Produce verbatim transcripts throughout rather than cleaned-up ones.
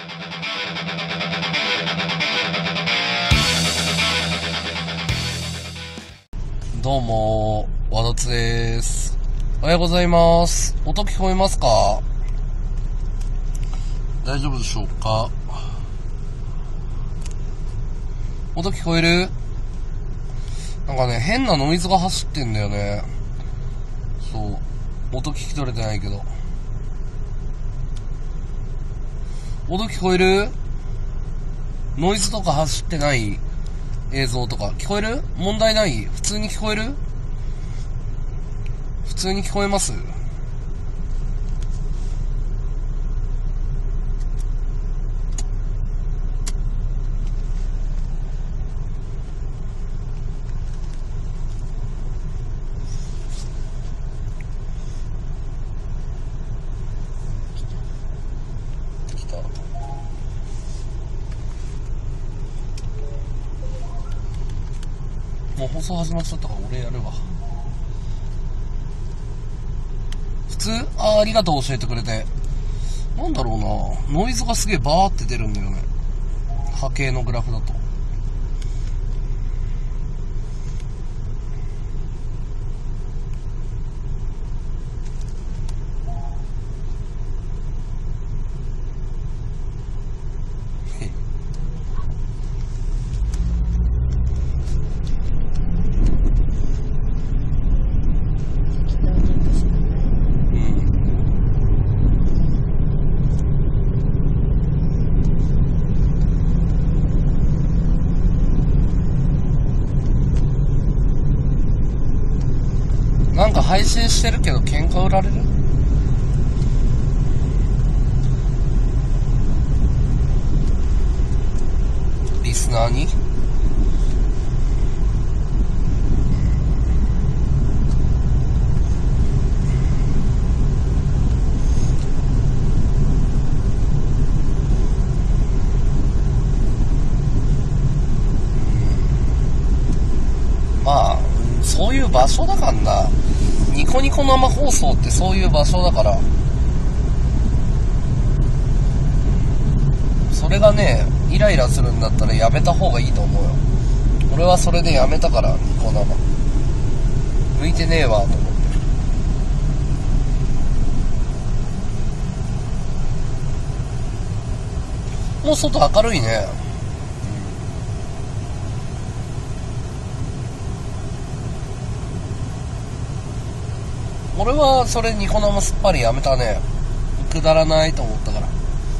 どうも、和田津です。おはようございます。音聞こえますか？大丈夫でしょうか？音聞こえる？なんかね、変なノイズが走ってんだよね。そう。音聞き取れてないけど。音聞こえる？ノイズとか走ってない映像とか。聞こえる？問題ない？普通に聞こえる？普通に聞こえます？もう放送始まっちゃったから俺やるわ。普通？あー、ありがとう教えてくれて。なんだろうな、ノイズがすげえバーって出るんだよね。波形のグラフだと。なんか配信してるけど喧嘩売られる？リスナーに？まあそういう場所だからな。ニコニコ生放送ってそういう場所だから。それがね、イライラするんだったらやめた方がいいと思うよ。俺はそれでやめたから、ニコ生。向いてねえわと思って。もう外明るいね。俺はそれニコ生すっぱりやめたね。くだらないと思ったから。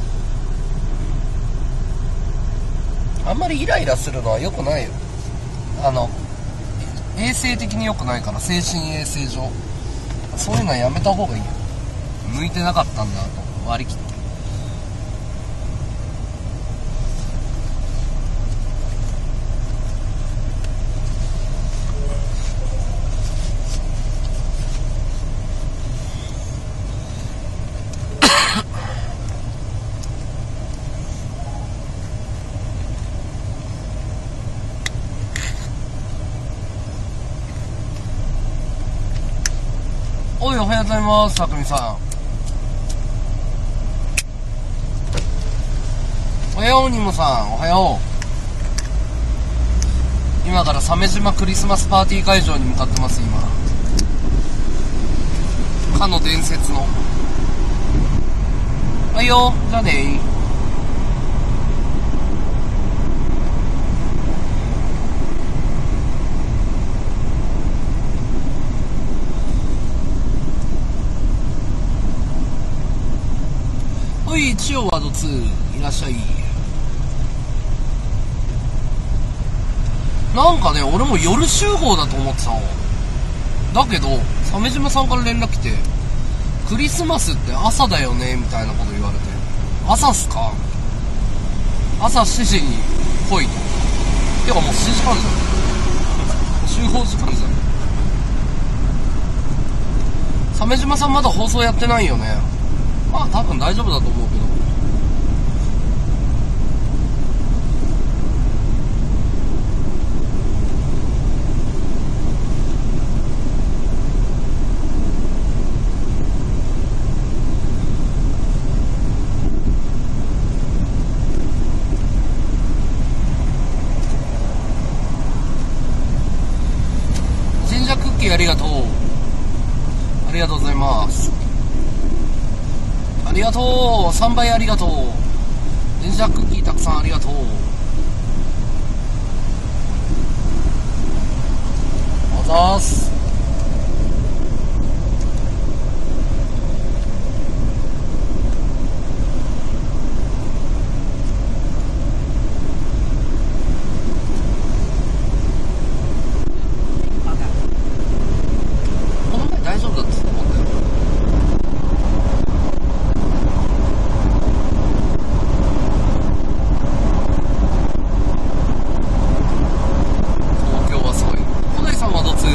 あんまりイライラするのは良くないよ。あの衛生的に良くないから、精神衛生上そういうのはやめた方がいいよ。向いてなかったんだと割り切って。おい、おはようございます、さくみさん。おはよう、にもさん、おはよう。今から鮫島クリスマスパーティー会場に向かってます、今。かの伝説の。はいよ、じゃあねー。はい、千代ワードツー、いらっしゃい。なんかね、俺も夜集合だと思ってたの。だけど、鮫島さんから連絡来て、クリスマスって朝だよねみたいなこと言われて、朝っすか？朝しちじに来いと。てかもうしちじかんじゃん。集合時間じゃん。鮫島さんまだ放送やってないよね。まあ多分大丈夫だと思うけど。 がとう。さんばいありがとう。電車クッキーたくさんありがとう。あざーす。この前大丈夫だったと思うんだよ。東京はすごい。小田井さんはどつ。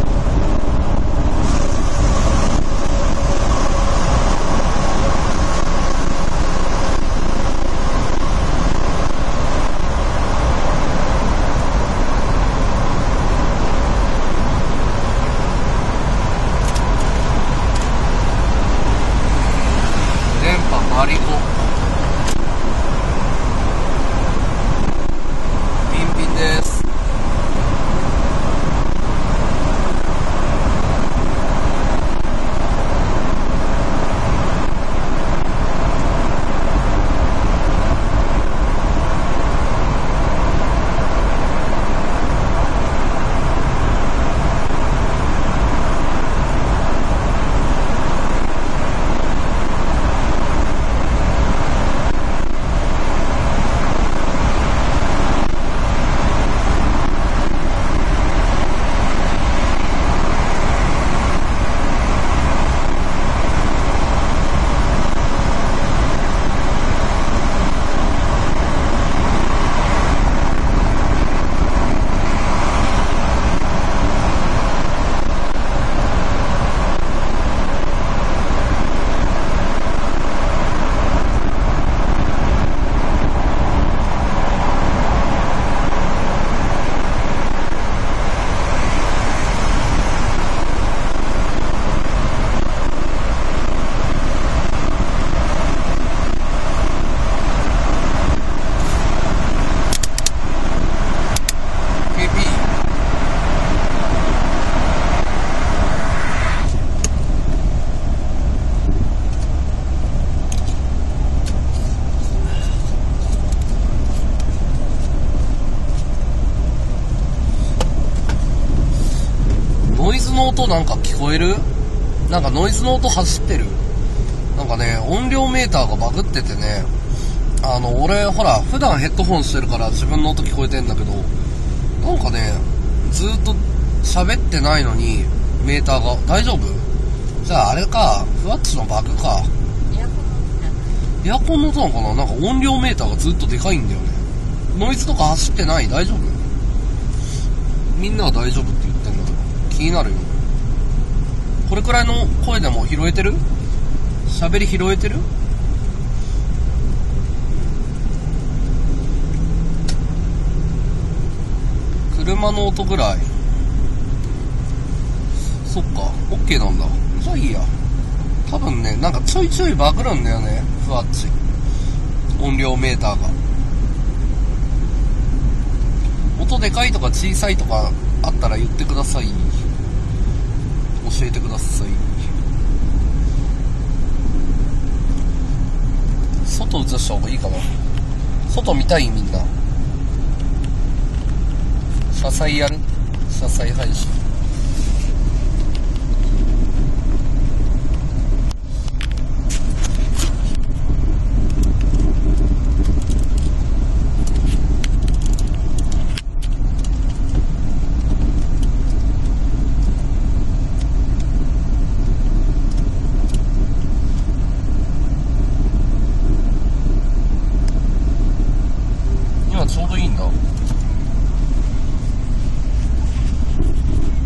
電波マリコ。ピンピンです。ケーピー。ノイズの音なんか聞こえる？なんかノイズの音走ってる？なんかね、音量メーターがバグっててね、あの、俺、ほら、普段ヘッドホンしてるから自分の音聞こえてんだけど、なんかね、ずーっと喋ってないのに、メーターが、大丈夫？じゃああれか、ふわっちのバグか。エアコンの音なのかな？なんか音量メーターがずっとでかいんだよね。ノイズとか走ってない？大丈夫？みんなは大丈夫って言ってんだけど、気になるよ。これくらいの声でも拾えてる？喋り拾えてる？車の音ぐらい。そっか、OK なんだ。じゃあいいや。多分ね、なんかちょいちょいバグるんだよね、ふわっち。音量メーターが。音でかいとか小さいとかあったら言ってください。教えてください。外映した方がいいかな。外見たい？みんな。車載やる？車載配信。今ちょうどいいんだ。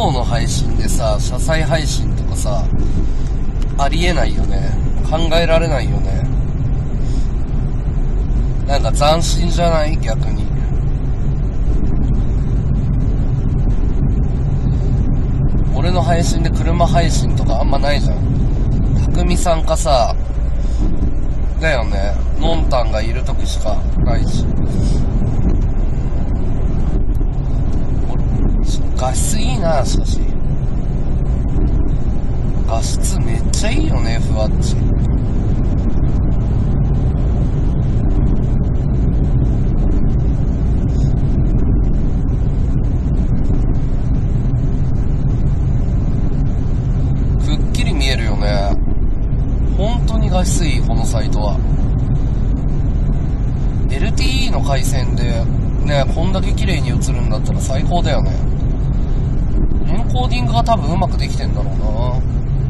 方の配信でさ、車載配信とかさ、ありえないよね。考えられないよね。なんか斬新じゃない？逆に。俺の配信で車配信とかあんまないじゃん。たくみさんかさ、だよね。のんたんがいる時しかないし。画質いいな、しかし。画質めっちゃいいよね、ふわっち。くっきり見えるよね。本当に画質いい、このサイトは。エルティーイー の回線でね、こんだけ綺麗に映るんだったら最高だよね。エンコーディングが多分うまくできてんだろうな。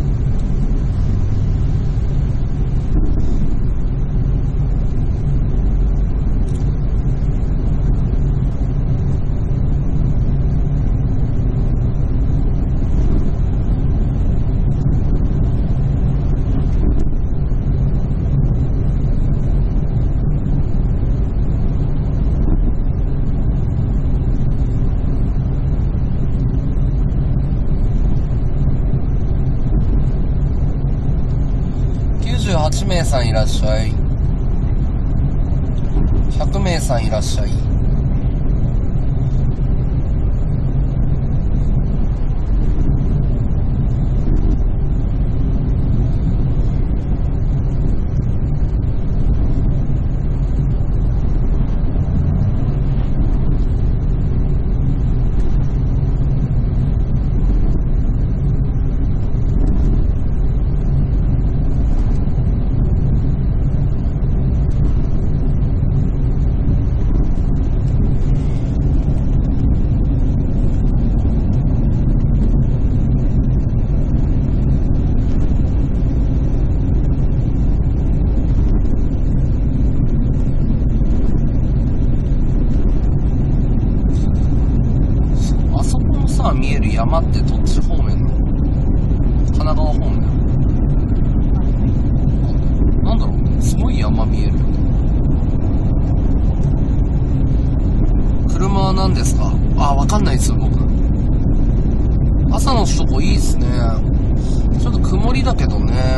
きゅうじゅうはちめいさんいらっしゃい。ひゃくめいさんいらっしゃい。見える山ってどっち方面の？神奈川方面？なんだろう、すごい山見えるよね。車は何ですか？あ、わかんないですよ、僕。朝の首都高いいっすね。ちょっと曇りだけどね。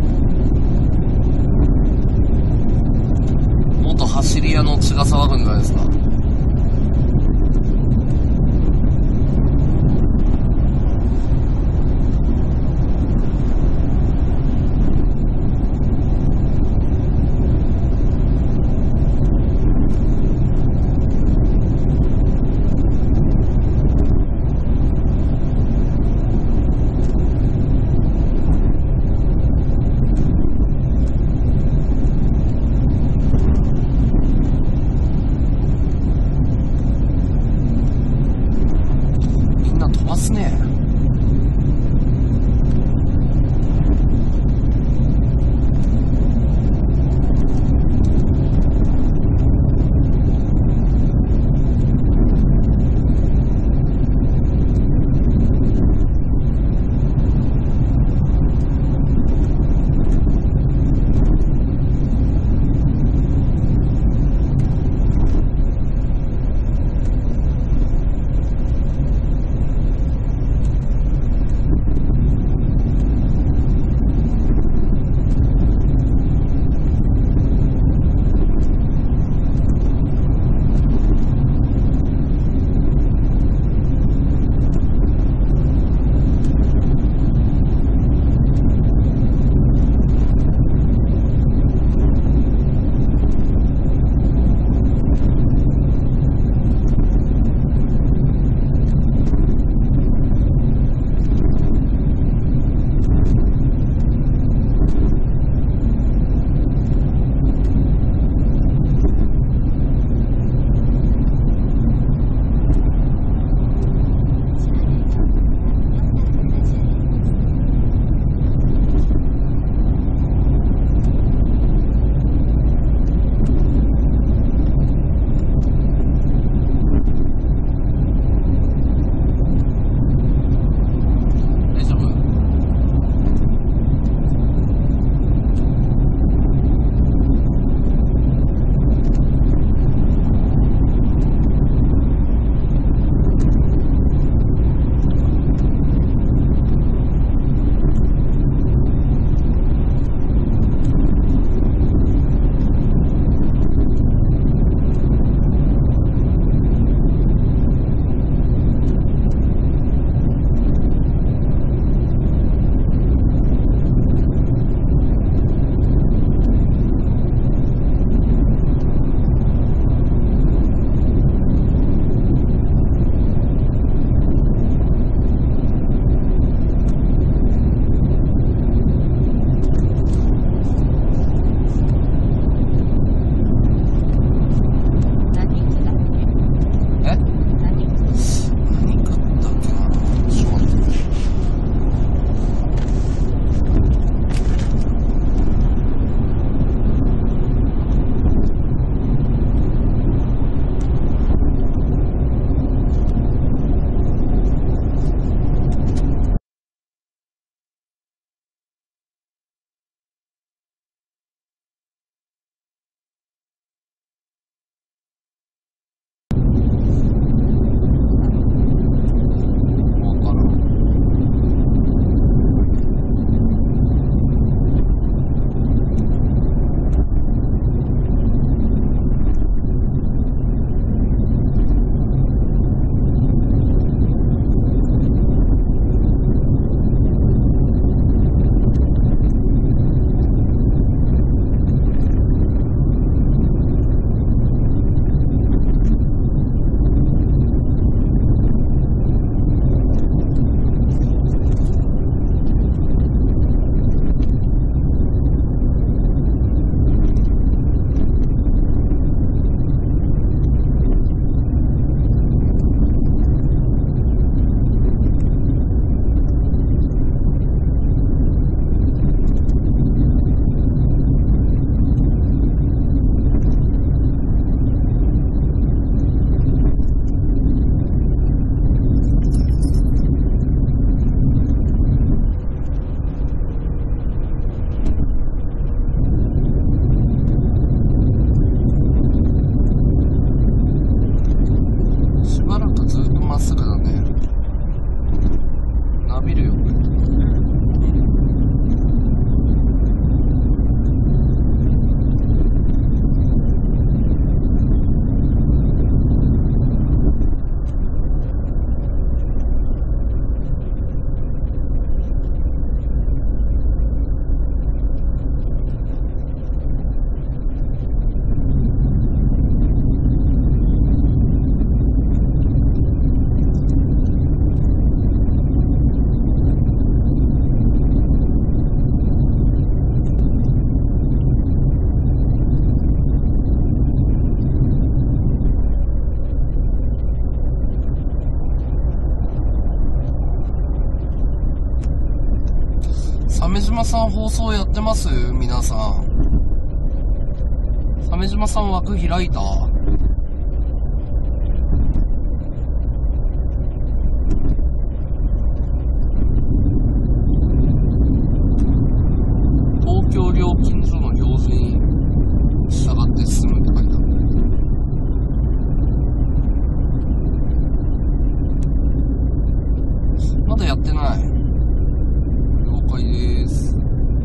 元走り屋の血が騒ぐんじゃないですか。 島さん放送やってます？皆さん。鮫島さん枠開いた？東京料金所の表示に従って進むって書いてある。まだやってない。了解です。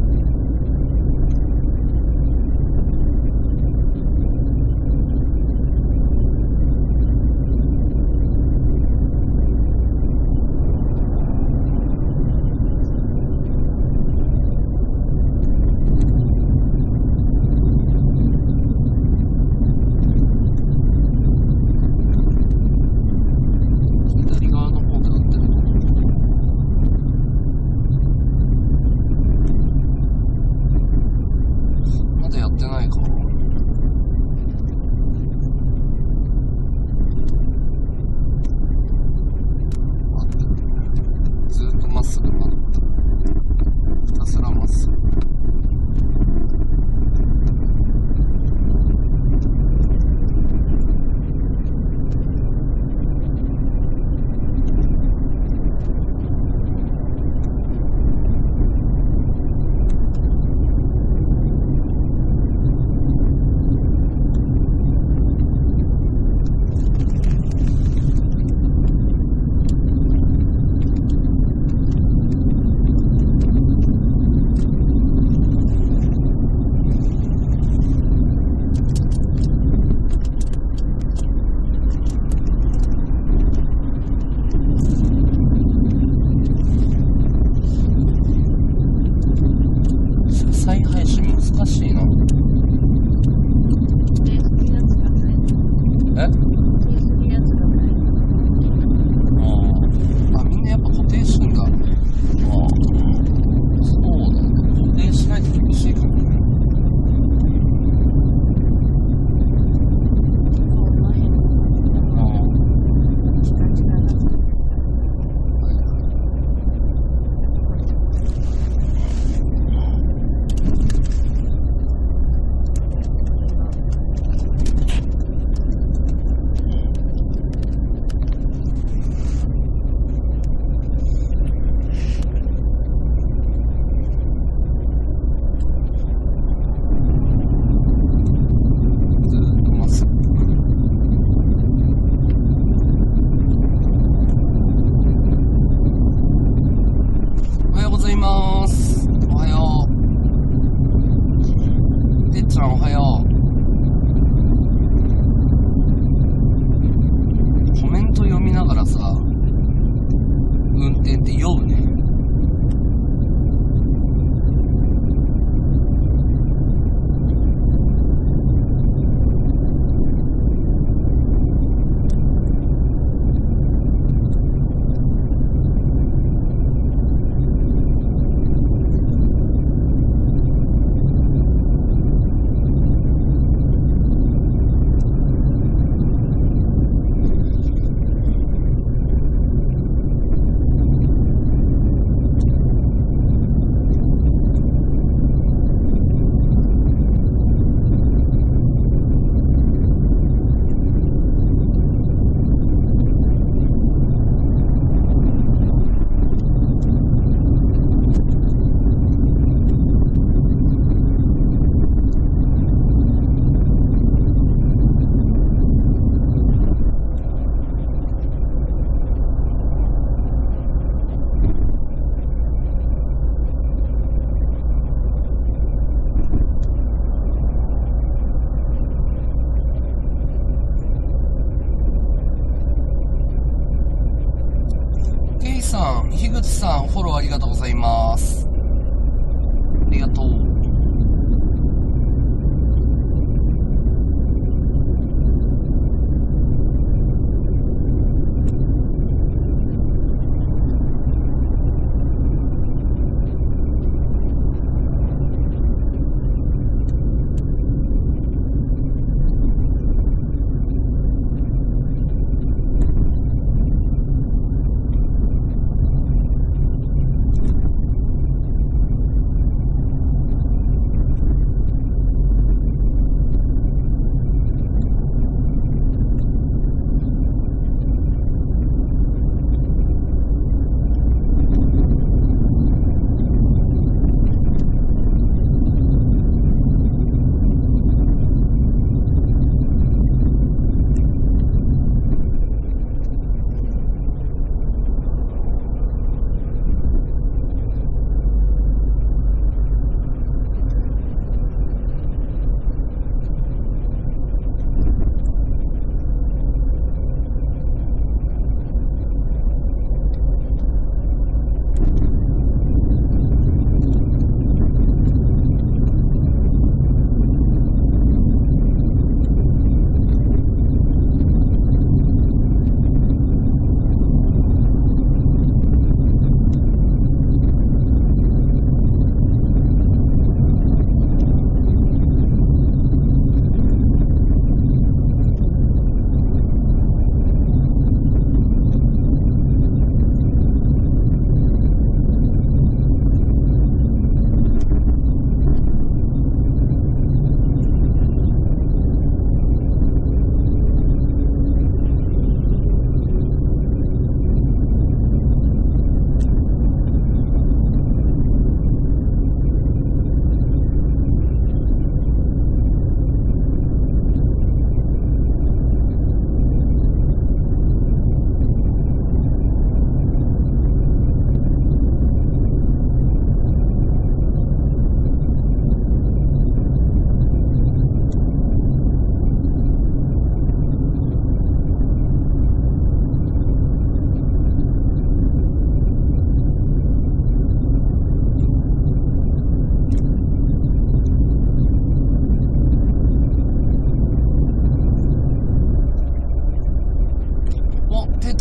さん、樋口さん、フォローありがとうございます。ありがとう。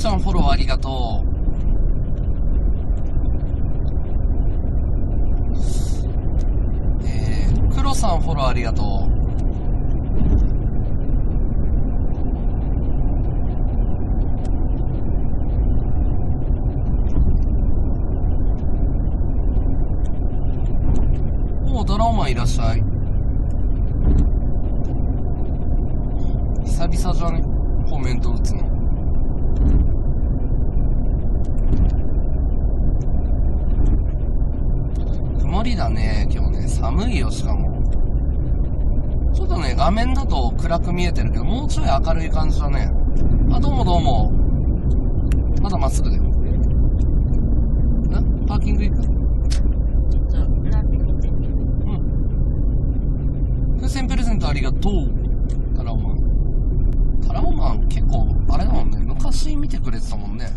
ちゃんフォローありがとう。えー、黒さんフォローありがとう。おー、ドラオマンいらっしゃい。久々じゃねコメント打つの。曇りだね今日ね。寒いよ。しかもちょっとね画面だと暗く見えてるけど、もうちょい明るい感じだね。あ、どうもどうも。まだまっすぐだよ。んパーキング行く？ ちょっと裏見て。うん 。風船プレゼントありがとう。タラオマン。タラオマン結構あれだもんね、昔見てくれてたもんね、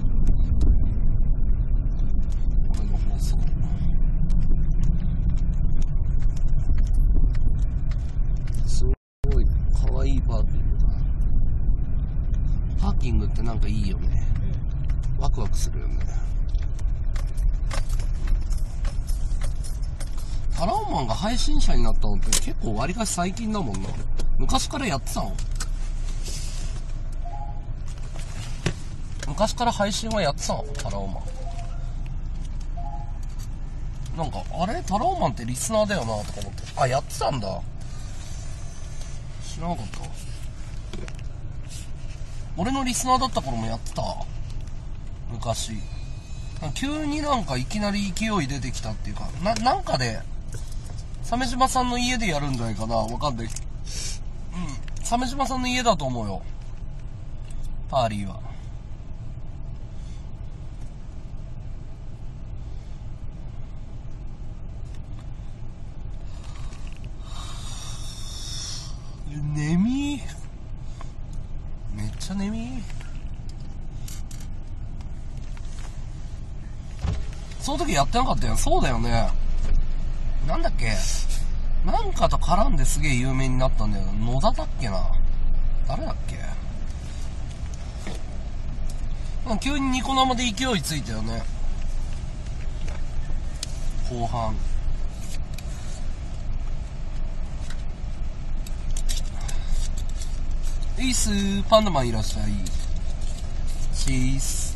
俺の放送。すごいかわいいパーキングだ。パーキングってなんかいいよね、ワクワクするよね。タラオマンが配信者になったのって結構わりかし最近だもんな。昔からやってたの？昔から配信はやってたの？タラオマン。なんか、あれタラオマンってリスナーだよなとか思って。あ、やってたんだ。知らなかった。俺のリスナーだった頃もやってた。昔。急になんかいきなり勢い出てきたっていうか、な、なんかで、鮫島さんの家でやるんじゃないかな、わかんない。うん。鮫島さんの家だと思うよ。パーリーは。眠い。めっちゃ眠い。その時やってなかったよ。そうだよね。なんだっけ、なんかと絡んですげえ有名になったんだよ。野田だっけな、誰だっけ。急にニコ生で勢いついたよね、後半。いいっすー、パンダマンいらっしゃい。チース。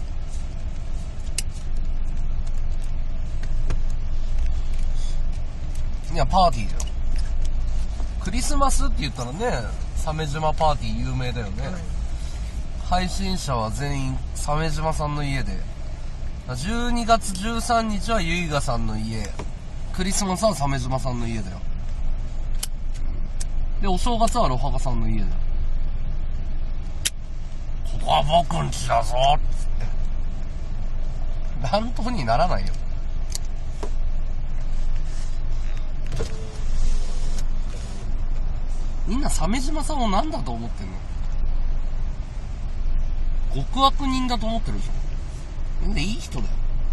いや、パーティーだよ。クリスマスって言ったらね、鮫島パーティー有名だよね。うん、配信者は全員鮫島さんの家で。じゅうにがつじゅうさんにちはゆいがさんの家。クリスマスは鮫島さんの家だよ。で、お正月はロハガさんの家だよ。ここは僕んちだぞっつって。乱闘にならないよ。みんな鮫島さんを何だと思ってんの？極悪人だと思ってるでしょ。んでいい人だよ。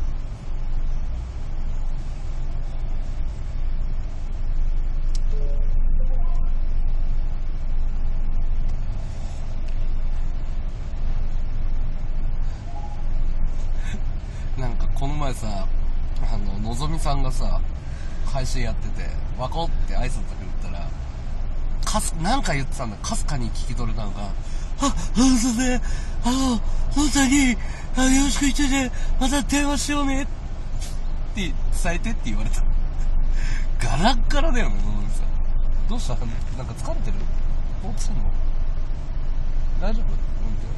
なんかこの前さ、あののぞみさんがさ配信やってて、わこって挨拶だけ言ったら、かすなんか言ってたんだ。かすかに聞き取れたのが、あ、あ、そうね、あの本当にあよろしく言ってて、また電話しようねって伝えてって言われた。ガラッガラだよね、のぞみさん。どうした？なんか疲れてる？ぼーっとしてんの？大丈夫？うんて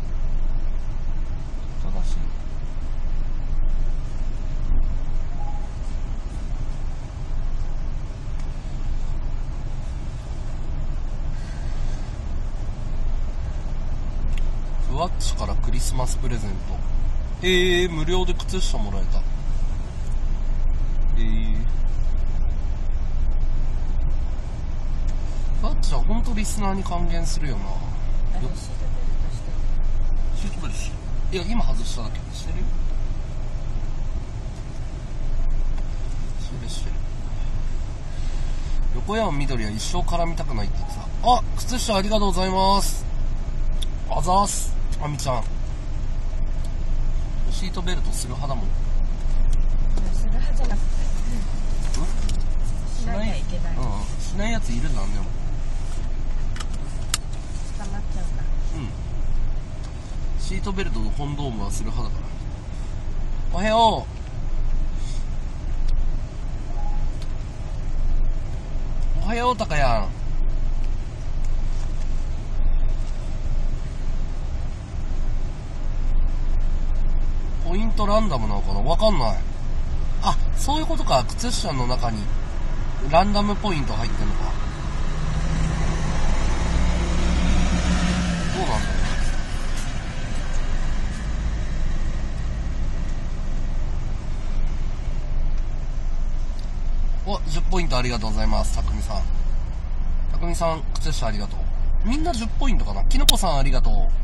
正しい。ふわっちからクリスマスプレゼント。えー、無料で靴下もらえた。えー、ふわっちはほんとリスナーに還元するよな。 あのシートベルトしてシートベルトしてる？いや、今外しただけ。してるよ。してるしてる。横山みどりは一生絡みたくないって言ってた。あ、靴下ありがとうございます。あざーす。あみちゃん。 シートベルトする派だもん。 する派じゃなくて、 ししなきゃいけない。 うん、しないやついるじゃん。でも捕まっちゃうんだ。 うんシートベルトのコンドームはする派だから。おはようおはようたかやん。ポイントランダムなのかな、わかんない。あ、そういうことか。靴下の中にランダムポイント入ってんのか。どうなんだろう。お、じゅっポイントありがとうございます。たくみさん。たくみさん、靴下ありがとう。みんなじゅっポイントかな。きのこさんありがとう。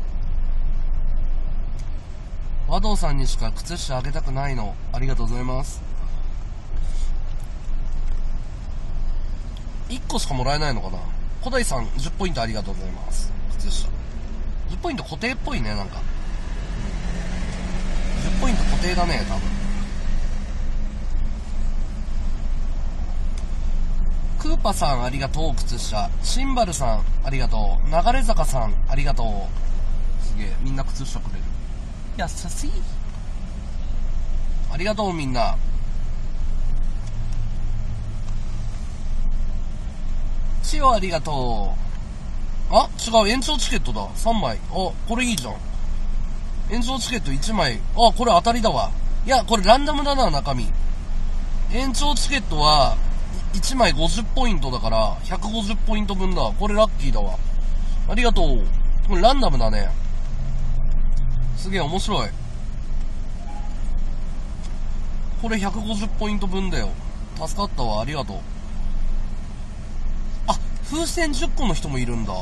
和道さんにしか靴下あげたくないの。ありがとうございます。いっこしかもらえないのかな。小田井さんじゅっポイントありがとうございます。靴下じゅっポイント固定っぽいね。なんかじゅっポイント固定だね多分。クーパさんありがとう。靴下シンバルさんありがとう。流れ坂さんありがとう。すげえ、みんな靴下くれる。優しい。ありがとうみんな。チオありがとう。あ、違う、延長チケットだ。さんまい。あ、これいいじゃん。延長チケットいちまい。あ、これ当たりだわ。いや、これランダムだな、中身。延長チケットはいちまいごじゅっポイントだからひゃくごじゅっポイント分だ。これラッキーだわ。ありがとう。これランダムだね。すげえ面白い。これひゃくごじゅっポイント分だよ。助かったわ。ありがとう。あ、風船じゅっこの人もいるんだ。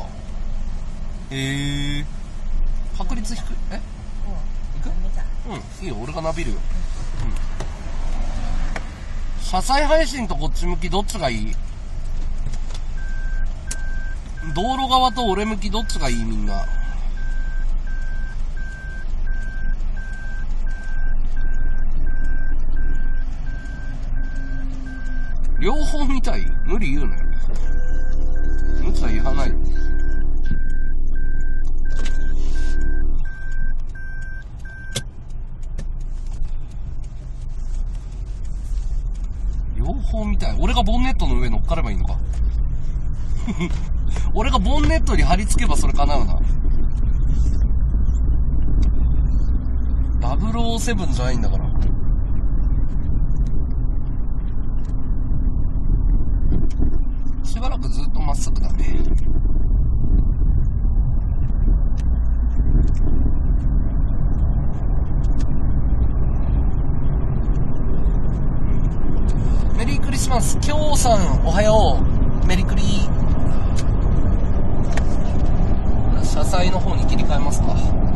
へえ。確率低い。え、 もう行く？ ダメだ。 うん、いいよ。俺がナビるよ。うん。車載配信とこっち向きどっちがいい？道路側と俺向きどっちがいい？みんな。両方見たい？無理言うなよ。無茶言わない。両方見たい。俺がボンネットの上乗っかればいいのか。俺がボンネットに貼り付けばそれ叶うな。ダブルオーセブンじゃないんだから。しばらくずっとまっすぐだね。メリークリスマス。きょうさんおはよう。メリクリ。車載の方に切り替えますか。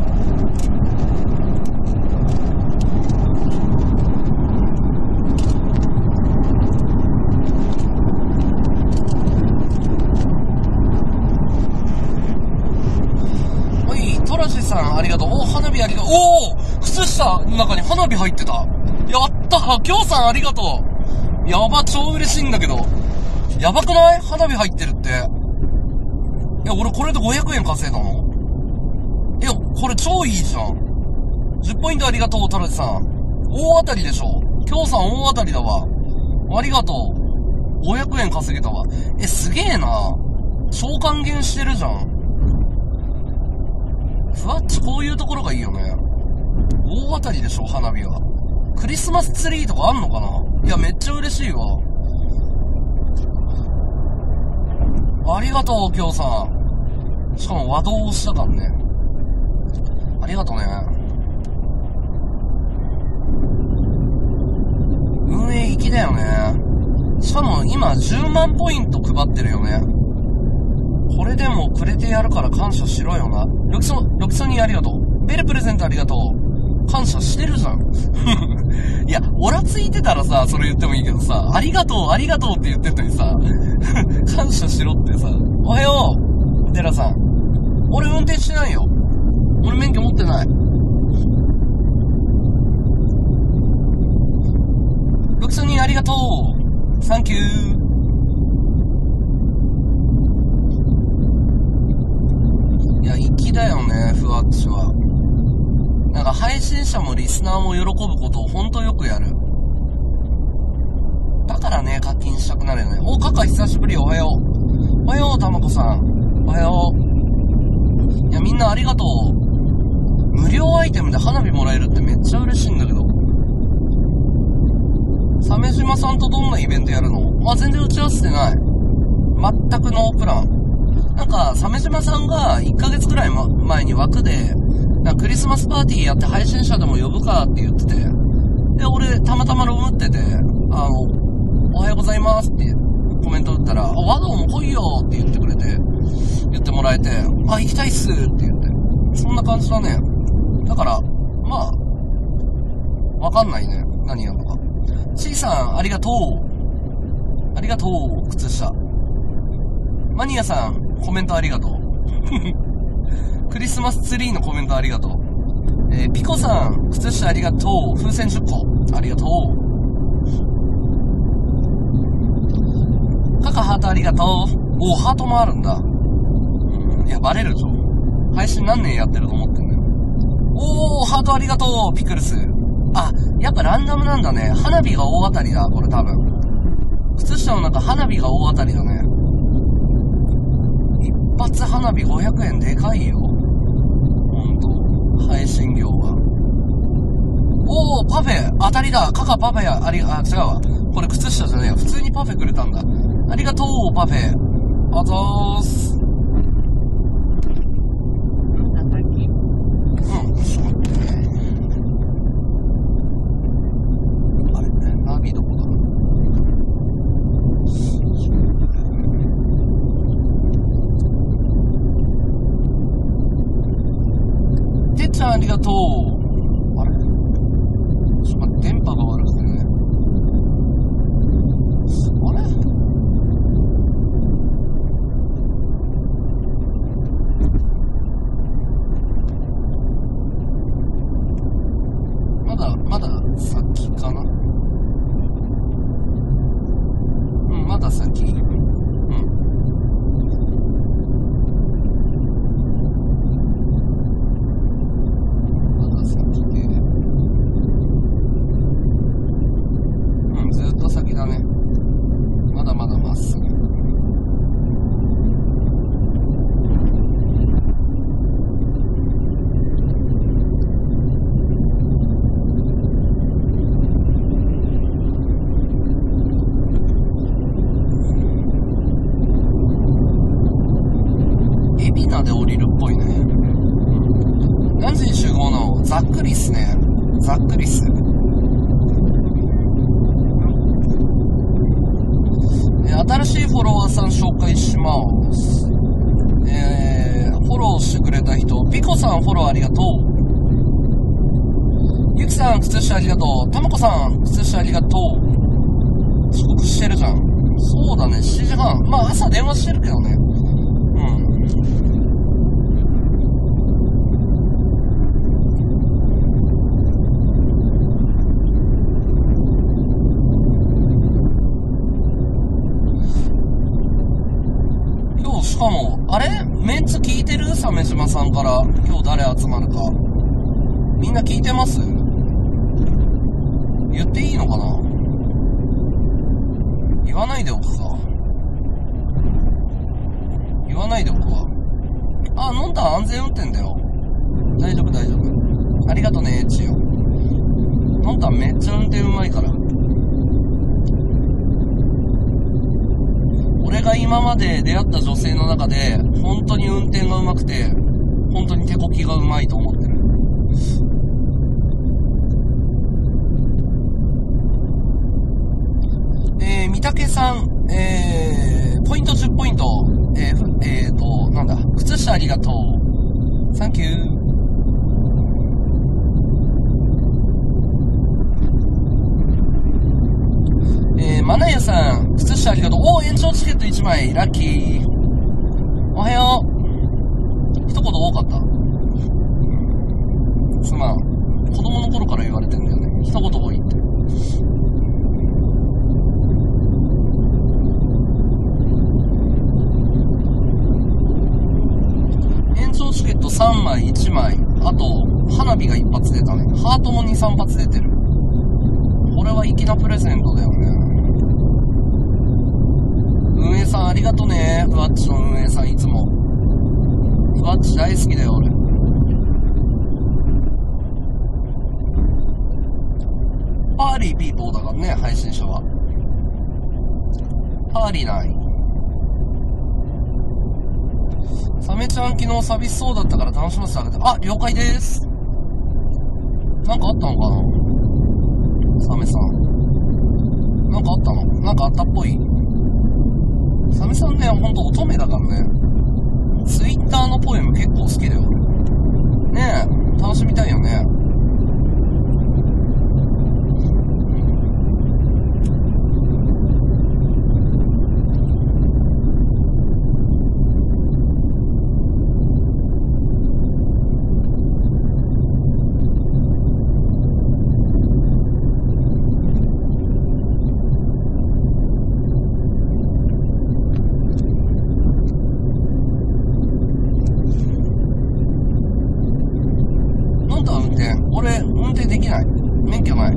トラジさんありがとう。お、花火ありがとう。おー、靴下の中に花火入ってた。やったー。きょうさんありがとう。やば、超嬉しいんだけど。やばくない？花火入ってるって。いや、俺これでごひゃくえん稼いだの。いや、これ超いいじゃん。じゅっポイントありがとう、トラジさん。大当たりでしょ。きょうさん大当たりだわ。ありがとう。ごひゃくえん稼げたわ。え、すげえな。超還元してるじゃん。ふわっちこういうところがいいよね。大当たりでしょ、花火は。クリスマスツリーとかあんのかな。いや、めっちゃ嬉しいわ。ありがとう、きょうさん。しかも和道をしたからね。ありがとうね。運営粋だよね。しかも今じゅうまんポイント配ってるよね。これでもくれてやるから感謝しろよな。ロキソ、ロキソニーありがとう。ベルプレゼントありがとう。感謝してるじゃん。いや、オラついてたらさ、それ言ってもいいけどさ、ありがとう、ありがとうって言ってんのにさ、感謝しろってさ、おはよう、テラさん。俺運転してないよ。俺免許持ってない。 通にありがとう。サンキュー。いや、粋だよね、ふわっちは。なんか配信者もリスナーも喜ぶことをほんとよくやる。だからね、課金したくなるよね。お、カカ久しぶり、おはよう。おはよう、たまこさん。おはよう。いや、みんなありがとう。無料アイテムで花火もらえるってめっちゃ嬉しいんだけど。鮫島さんとどんなイベントやるの？まあ、全然打ち合わせてない。全くノープラン。なんか、鮫島さんがいっかげつくらい前に枠で、なんかクリスマスパーティーやって配信者でも呼ぶかって言ってて、で、俺、たまたまロムってて、あの、おはようございますってコメント打ったら、和道も来いよって言ってくれて、言ってもらえて、あ、行きたいっすって言って。そんな感じだね。だから、まあ、わかんないね。何やるのか。ちいさん、ありがとう。ありがとう、靴下。マニアさん、コメントありがとう。クリスマスツリーのコメントありがとう。えー、ピコさん、靴下ありがとう。風船じゅっこ、ありがとう。カカハートありがとう。おー、ハートもあるんだ。いや、バレるぞ。配信何年やってると思ってんだよ。おー、ハートありがとう、ピクルス。あ、やっぱランダムなんだね。花火が大当たりだ、これ多分。靴下の中、花火が大当たりだね。一発花火ごひゃくえんでかいよ。ほんと。配信業は。おー、パフェ、当たりだ。カカパフェや、あり、あ、違うわ。これ靴下じゃねえよ。普通にパフェくれたんだ。ありがとう、パフェ。あざーす。うん、そう。あれ、ナビどこだ？てっちゃんありがとう。あれ？ちょっと待って、電波が悪くてね。あれ？まだ、まだ先かな？うん、まだ先。うん。まだ先で。うん、ずっと先だね。まだまだまっすぐ。海老名で降りるっぽいね。何時に集合なの？ざっくりっすね。ざっくりっす。えー、新しいフォロワーさん紹介します。えー、フォローしてくれた人、ピコさんフォローありがとう。ゆきさん靴下ありがとう。たまこさん靴下ありがとう。遅刻してるじゃん。そうだね、しちじはん。まあ朝電話してるけどね。うん。今日しかも、あれメンツ聞いてる？鮫島さんから今日誰集まるか。みんな聞いてます？言っていいのかな？言わないでおくか。言わないでおくわ。あ、のんたん安全運転だよ。大丈夫大丈夫。ありがとね、ちよ。のんたんめっちゃ運転うまいから。俺が今まで出会った女性の中で、本当に運転がうまくて、本当に手こきがうまいと思ってる。えー、三宅さん、えー、ポイントじゅうポイント、えー、えーと、なんだ、靴下ありがとう。サンキュー。えー、マナヤさん、靴下ありがとう。おー、延長チケットいちまい、ラッキー。おはよう。一言多かった。すまん。子供の頃から言われてんだよね。一言多いって。 チケットさんまい、いちまい、あと、花火が一発出たね。ハートもに、さん発出てる。これは粋なプレゼントだよね。運営さんありがとね。ふわっちの運営さんいつも。ふわっち大好きだよ、俺。パーリーピーポーだからね、配信者は。パーリーない。サメちゃん昨日寂しそうだったから楽しませてあげて。あ、了解です。なんかあったのかなサメさん。なんかあったのなんかあったっぽい。サメさんね、ほんと乙女だからね。ツイッターのポエム結構好きだよ。ねえ、楽しみたいよね。俺、運転できない。免許ない。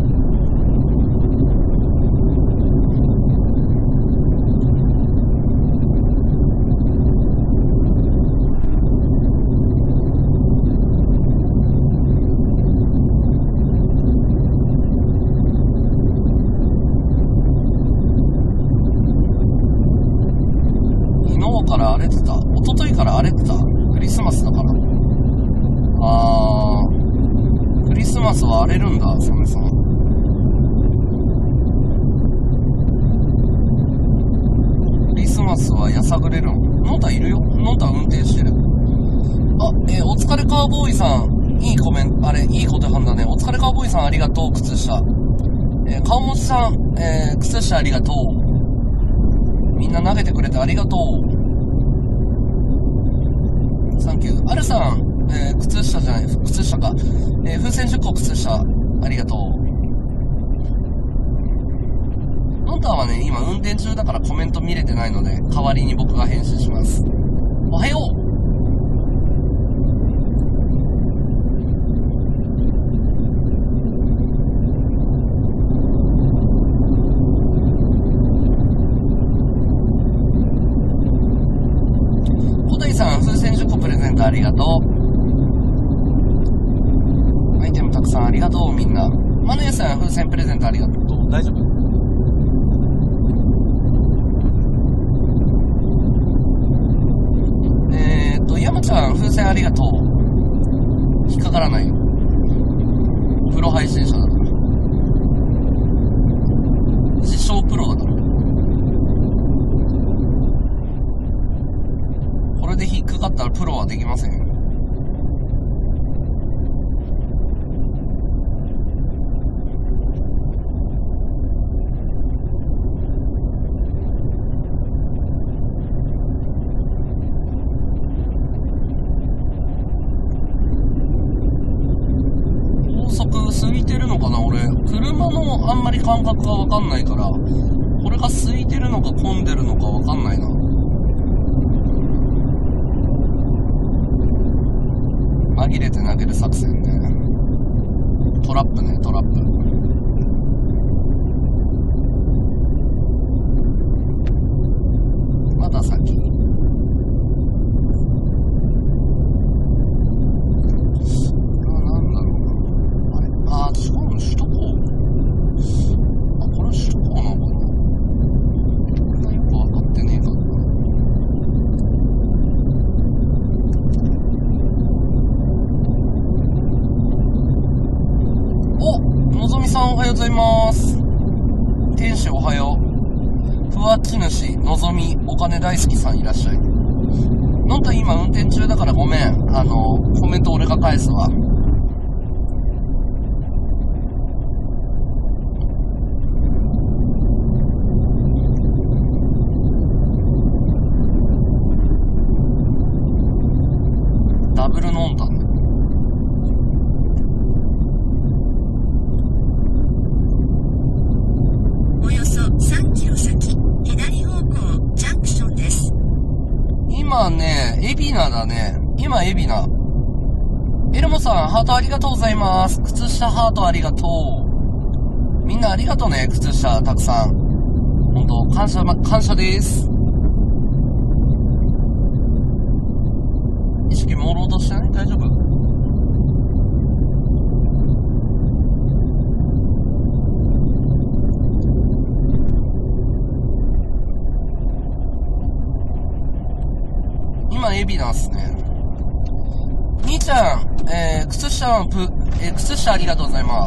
昨日から荒れてた。一昨日から荒れてた。クリスマスだから。あー。クリスマスは荒れるんだ、サメさん。クリスマスはやさぐれるの。ノータいるよ。ノータ運転してる。あ、えー、お疲れカーボーイさん。いいコメント、あれ、いいこと判だね。お疲れカーボーイさんありがとう、靴下。えー、顔文字さん、えー、靴下ありがとう。みんな投げてくれてありがとう。サンキュー。アルさん、えー、靴下じゃない、靴下か。えー、風船じゅっこ靴下、ありがとう。ノンタはね、今運転中だからコメント見れてないので、代わりに僕が返信します。おはよう。小田井さん、風船じゅっこプレゼントありがとう。アイテムたくさんありがとう、みんな。マネーさん、風船プレゼントありがとう。大丈夫？えーっと、山ちゃん、風船ありがとう。引っかからないよ。お風呂配信者だから。自称プロだから。これで引っかかったらプロはできませんよ。空いてるのかな俺。車のあんまり感覚がわかんないから、これが空いてるのか混んでるのかわかんないな。紛れて投げる作戦ね。トラップね、トラップ。まだ先。おはようございます。天使おはよう。ふわっち主、のぞみ、お金大好きさんいらっしゃい。のんた今運転中だからごめん。あの、コメント俺が返すわ。ダブルのんたね。今ね、 エビナだね。今エビナ。エルモさん、ハートありがとうございます。靴下ハートありがとう。みんなありがとうね、靴下たくさん。本当感謝、感謝です。意識朦朧としてない？大丈夫？今エビなんすね。兄ちゃん、えー、靴下のプ、えー、靴下ありがとうございます。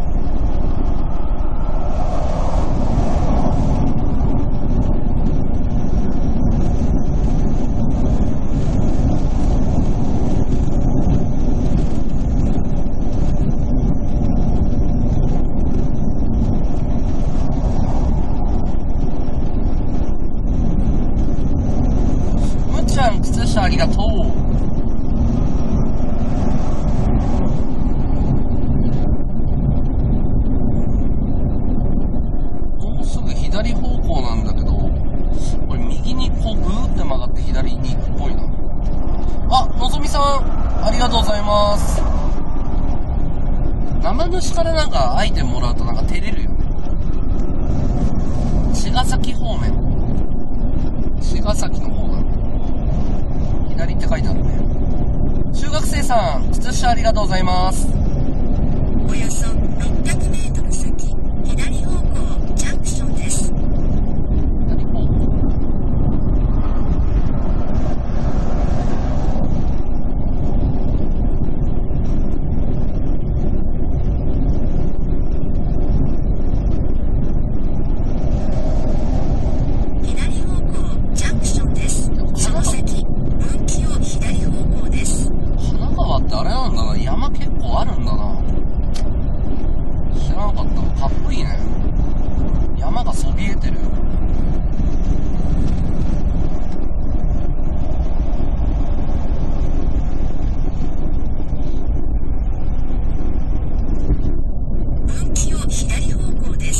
むっちゃん、靴下ありがとう。左方向なんだけど、これ右にこうグーって曲がって左に行くっぽいな。あ、のぞみさん、ありがとうございます。生主からなんかアイテムもらうとなんか照れるよね。茅ヶ崎方面。茅ヶ崎の方だね。左って書いてあるね。中学生さん、靴下ありがとうございます。 およそろっぴゃくメートル先、左方向、ジャンクションです。 左方向。 左方向、ジャンクションです。その先、分岐を左方向です。 神奈川ってあれなんだな、山結構あるんだな。知らなかった。かっこいいね。山がそびえてる。 分岐を左方向です。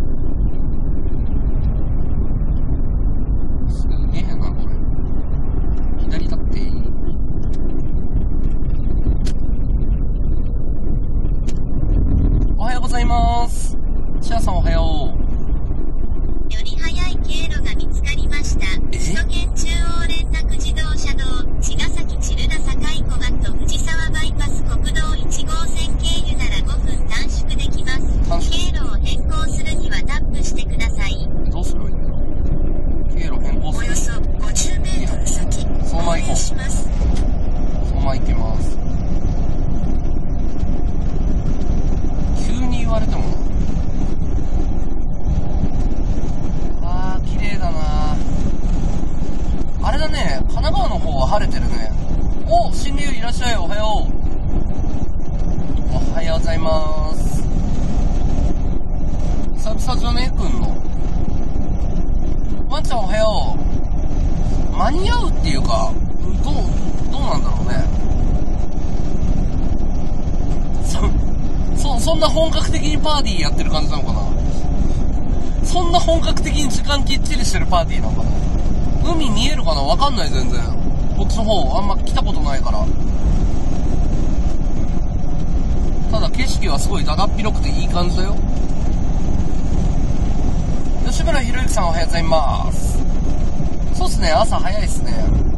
すげえな、これ。左だっていい。おはようございます。シアさんおはよう。 より速い経路が見つかりました。首都圏中央連絡自動車道、茅ヶ崎チルダ境小型藤沢バイパス国道いち号線経由ならごふん短縮できます。経路を変更するにはタップしてください。 どうすればいいんだろう。経路変更する。 およそごじゅうメートル先、 そのまま行こう。 します。 そのまま行きます。急に言われてもな。あー、綺麗だな。あれだね、神奈川の方は晴れてるね。お、新流いらっしゃい、おはよう。おはようございます。久々じゃねえくんの。ワンちゃんおはよう。間に合うっていうか、どう、どうなんだろうね。そ、そ、そんな本格的にパーティーやってる感じなのかな。そんな本格的に時間きっちりしてるパーティーなのかな。海見えるかな、わかんない全然。こっちの方あんま来たことないから。ただ景色はすごいだだっ広くていい感じだよ。吉村博之さんおはようございます。そうっすね、朝早いっすね。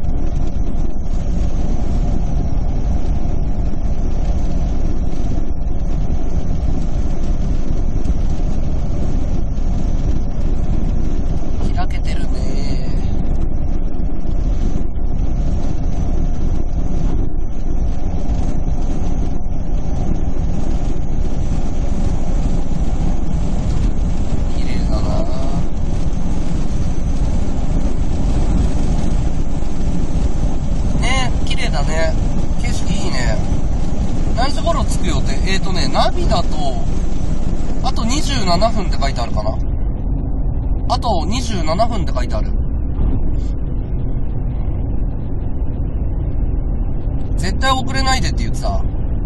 開けてるね。綺麗だな。ねえ、綺麗だね。景色いいね。何時頃着くよって。えーとね、ナビだとあとにじゅうななふんって書いてあるかな。あとにじゅうななふんって書いてある。絶対遅れないでって言ってた。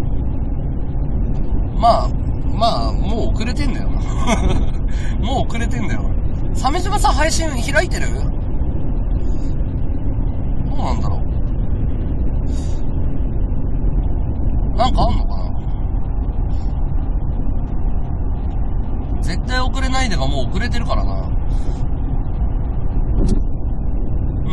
まあ、まあ、もう遅れてんだよな。もう遅れてんだよ。鮫島さん配信開いてる？どううなんだろう。なんかあんのかな。絶対遅れないでがもう遅れてるからな。うん。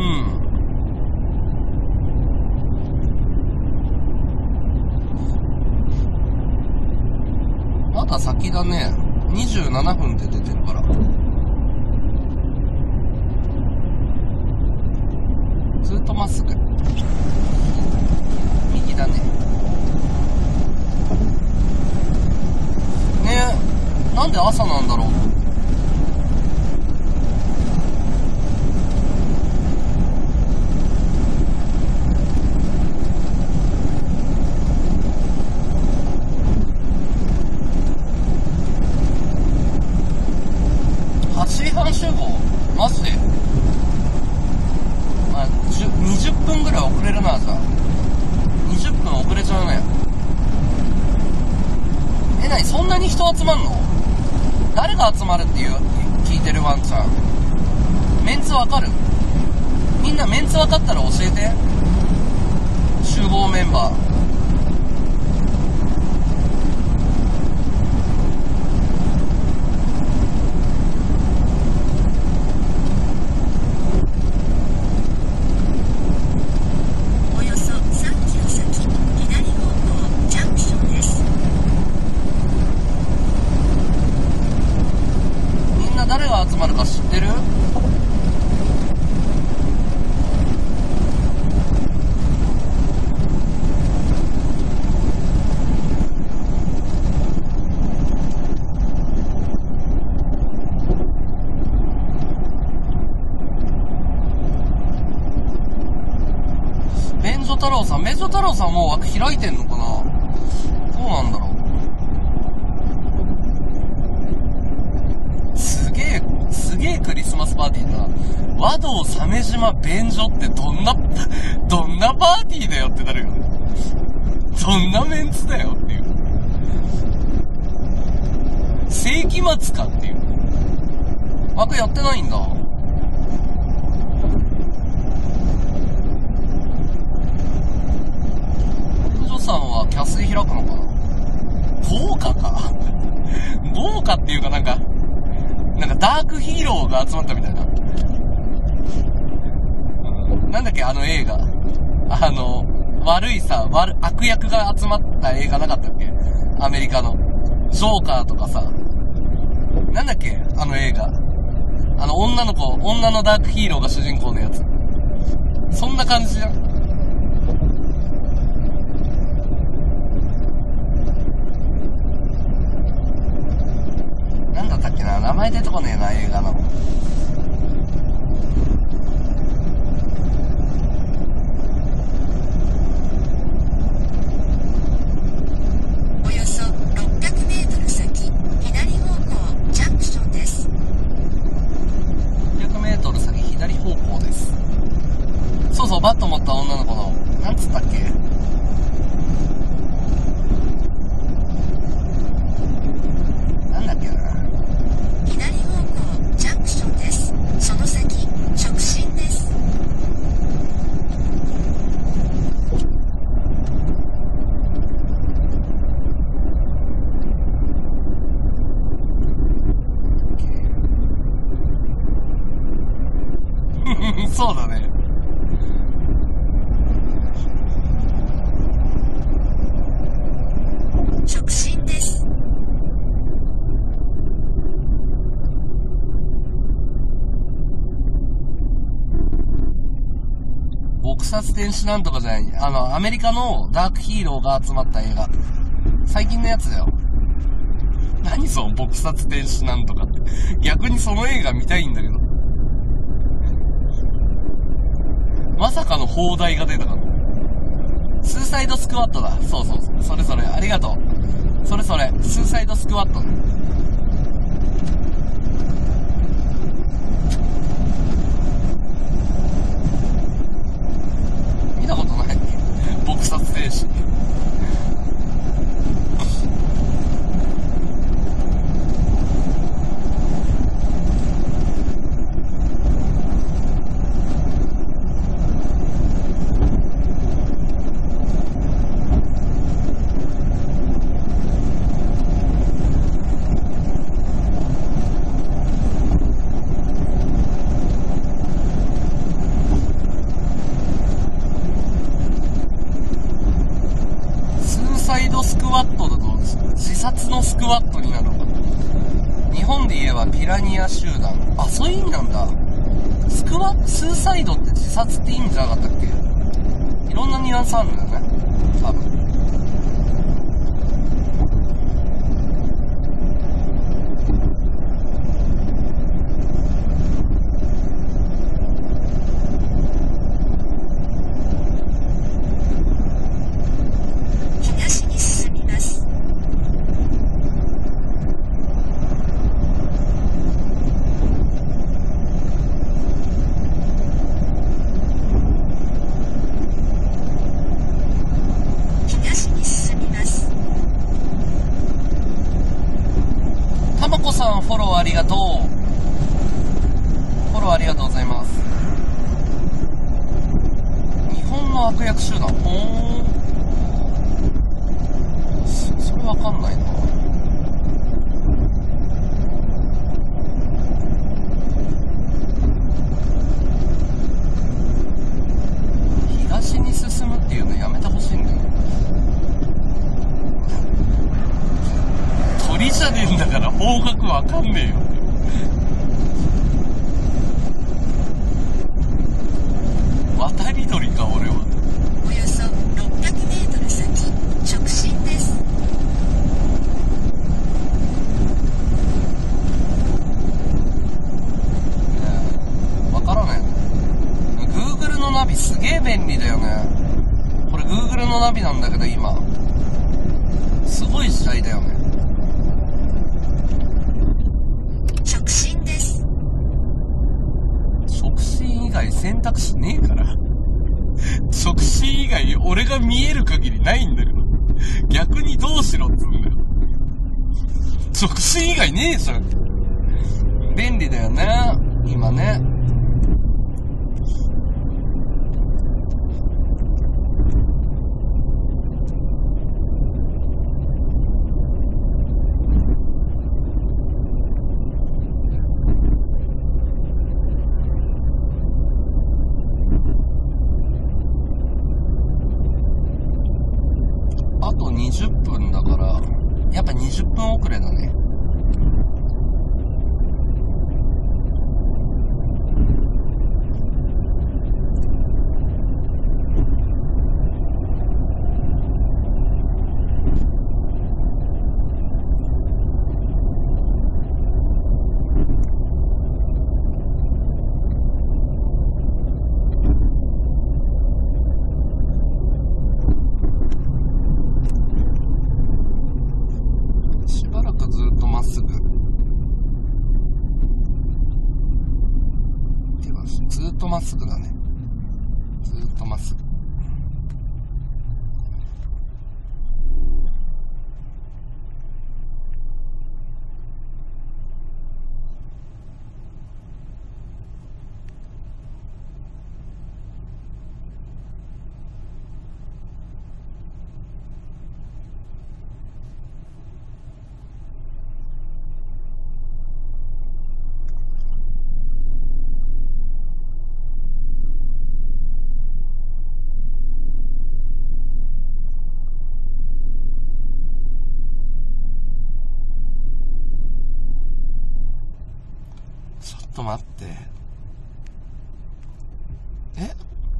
まだ先だね。にじゅうななふんで出てるから。ずっとまっすぐ。右だね。ねえ、なんで朝なんだろう。はちじはん集合？マジで？まあ、にじゅっぷんぐらい遅れるな、じゃあ。にじゅっぷん遅れちゃうね。え、なに、そんなに人集まんの？誰が集まるっていう、聞いてるワンちゃん。メンツわかる？みんなメンツわかったら教えて。集合メンバー。誰が集まるか知ってる？便所太郎さん、便所太郎さんもう枠開いてんのかな？どうなんだろう。すげえクリスマスパーティーだな。和道鮫島便所ってどんな、どんなパーティーだよってなるよね。どんなメンツだよっていう。世紀末かっていう。枠やってないんだ。便所さんはキャスで開くのかな？豪華か豪華っていうかなんか、なんかダークヒーローが集まったみたいな。なんだっけ、あの映画。あの、悪いさ、悪、悪役が集まった映画なかったっけ？アメリカの。ジョーカーとかさ。なんだっけ、あの映画。あの女の子、女のダークヒーローが主人公のやつ。そんな感じじゃん。なんだったっけな、名前出てこねえな、映画の。 およそろっぴゃくメートル先、左方向、ジャンクションです。ろろっぴゃくメートル先、左方向です。そうそう、バット持った女の子の、なんつったっけ？なんだっけな。 左方向、ジャンクションです。その先、直進です。 そうだね。 直進です。 撲殺天使なんとかじゃない。あの、アメリカのダークヒーローが集まった映画。最近のやつだよ。何その撲殺天使なんとかって。逆にその映画見たいんだけど。まさかの砲台が出たから。スーサイドスクワットだ。そうそうそう。それそれ。ありがとう。それそれ。スーサイドスクワットね。見たことない。撲殺天使。 ワットになるのか。日本で言えばピラニア集団。あ、そういう意味なんだ。スクワスーサイドって自殺って意味じゃなかったっけ？いろんなニュアンスあるんだよね、多分。 東に進みます。東に進みます。 たまこさんフォローありがとう。フォローありがとうございます。日本の悪役集団。ほーん。そ、それわかんないな。東に進むっていうのやめてほしいんだよ。鳥じゃねえんだから方角わかんねえよ。渡り鳥か俺は。 およそろっぴゃくメートル先、直進です。 ねえ、わからないね。Google のナビすげえ便利だよね。これ Google のナビなんだけど今。すごい時代だよね。 直進です。 直進以外選択肢ねえから。直進以外俺が見える限りないんだけど。逆にどうしろっつうんだよ。直進以外ねえじゃん。便利だよね。今ね。あとにじゅっぷんだから、やっぱにじゅっぷん遅れだね。しばらくずっとまっすぐ。てかずっとまっすぐだね。ずっとまっすぐ。ちょっと待って。え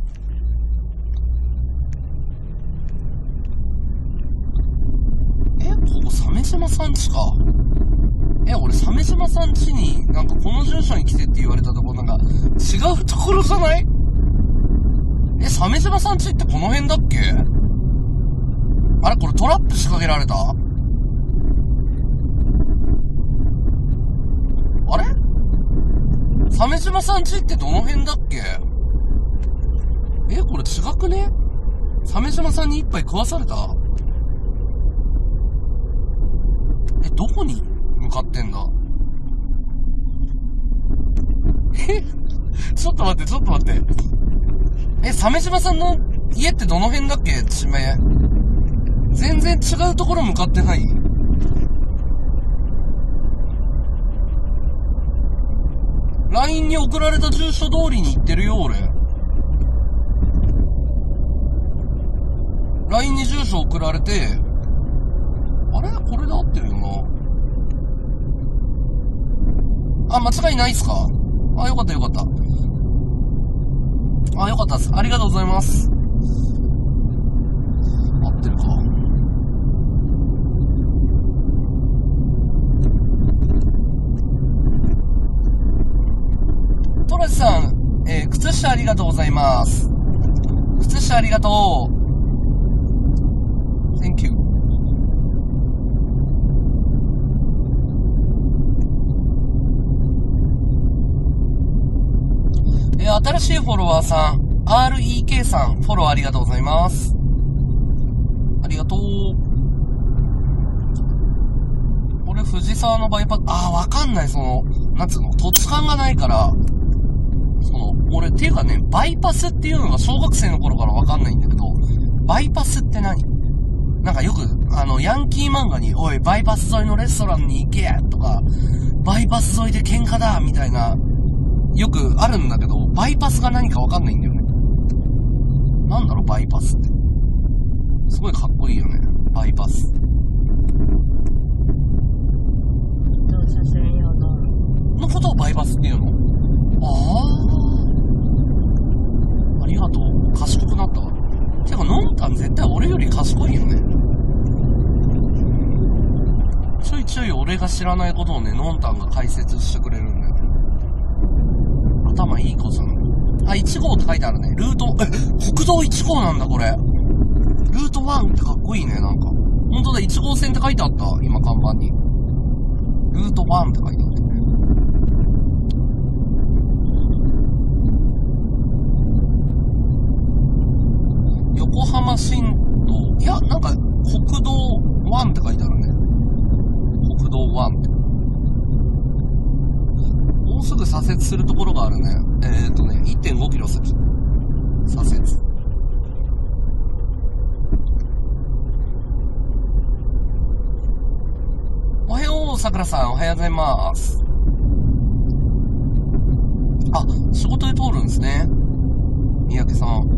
えここ鮫島さん家か。え、俺鮫島さん家になんかこの住所に来てって言われたところなんか違うところじゃない？え、鮫島さん家ってこの辺だっけ？あれこれトラップ仕掛けられた？あれ？鮫島さん家ってどの辺だっけ？え、これ違くね？鮫島さんに一杯食わされた？え、どこに向かってんだ？えちょっと待って、ちょっと待って。え、鮫島さんの家ってどの辺だっけ？地名。全然違うところ向かってない？ライン に送られた住所通りに行ってるよ、俺。ライン に住所送られて、あれこれで合ってるよな。 あ、間違いないっすか？あ、よかったよかった。あ、よかったです。ありがとうございます。合ってるか。トラスさん、えー、靴下ありがとうございます。靴下ありがとう。Thank you。えー、新しいフォロワーさん、アールイーケー さん、フォローありがとうございます。ありがとう。俺、藤沢のバイパス、あー、わかんない、その、なんつうの、土地勘がないから、その、俺、ていうかね、バイパスっていうのが小学生の頃からわかんないんだけど、バイパスって何？なんかよく、あの、ヤンキー漫画に、おい、バイパス沿いのレストランに行けとか、バイパス沿いで喧嘩だみたいな、よくあるんだけど、バイパスが何かわかんないんだよね。なんだろ、バイパスって。すごいかっこいいよね、バイパス。 乗車専用の。 のことをバイパスっていうの？ああ。ありがとう。賢くなったわ。てか、ノンタン絶対俺より賢いよね。ちょいちょい俺が知らないことをね、ノンタンが解説してくれるんだよね。頭いい子さん。あ、いち号って書いてあるね。ルート、え、国道いち号なんだ、これ。ルートワンってかっこいいね、なんか。ほんとだ、いち号線って書いてあった。今、看板に。ルートワンって書いてあったね。横浜新道。いや、なんか、国道ワンって書いてあるね。国道ワンって。もうすぐ左折するところがあるね。えーとね、いってんごキロ先。左折。おはよう、さくらさん。おはようございます。あ、仕事で通るんですね。三宅さん。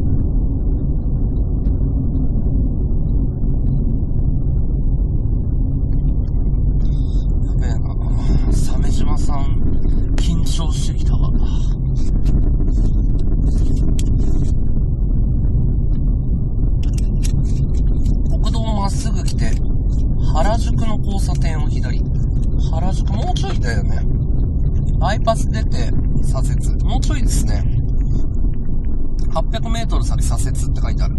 やべえな。鮫島さん、緊張してきたわ。国道まっすぐ来て、原宿の交差点を左。原宿、もうちょいだよね。バイパス出て、左折。もうちょいですね。はっぴゃくメートル先左折って書いてある。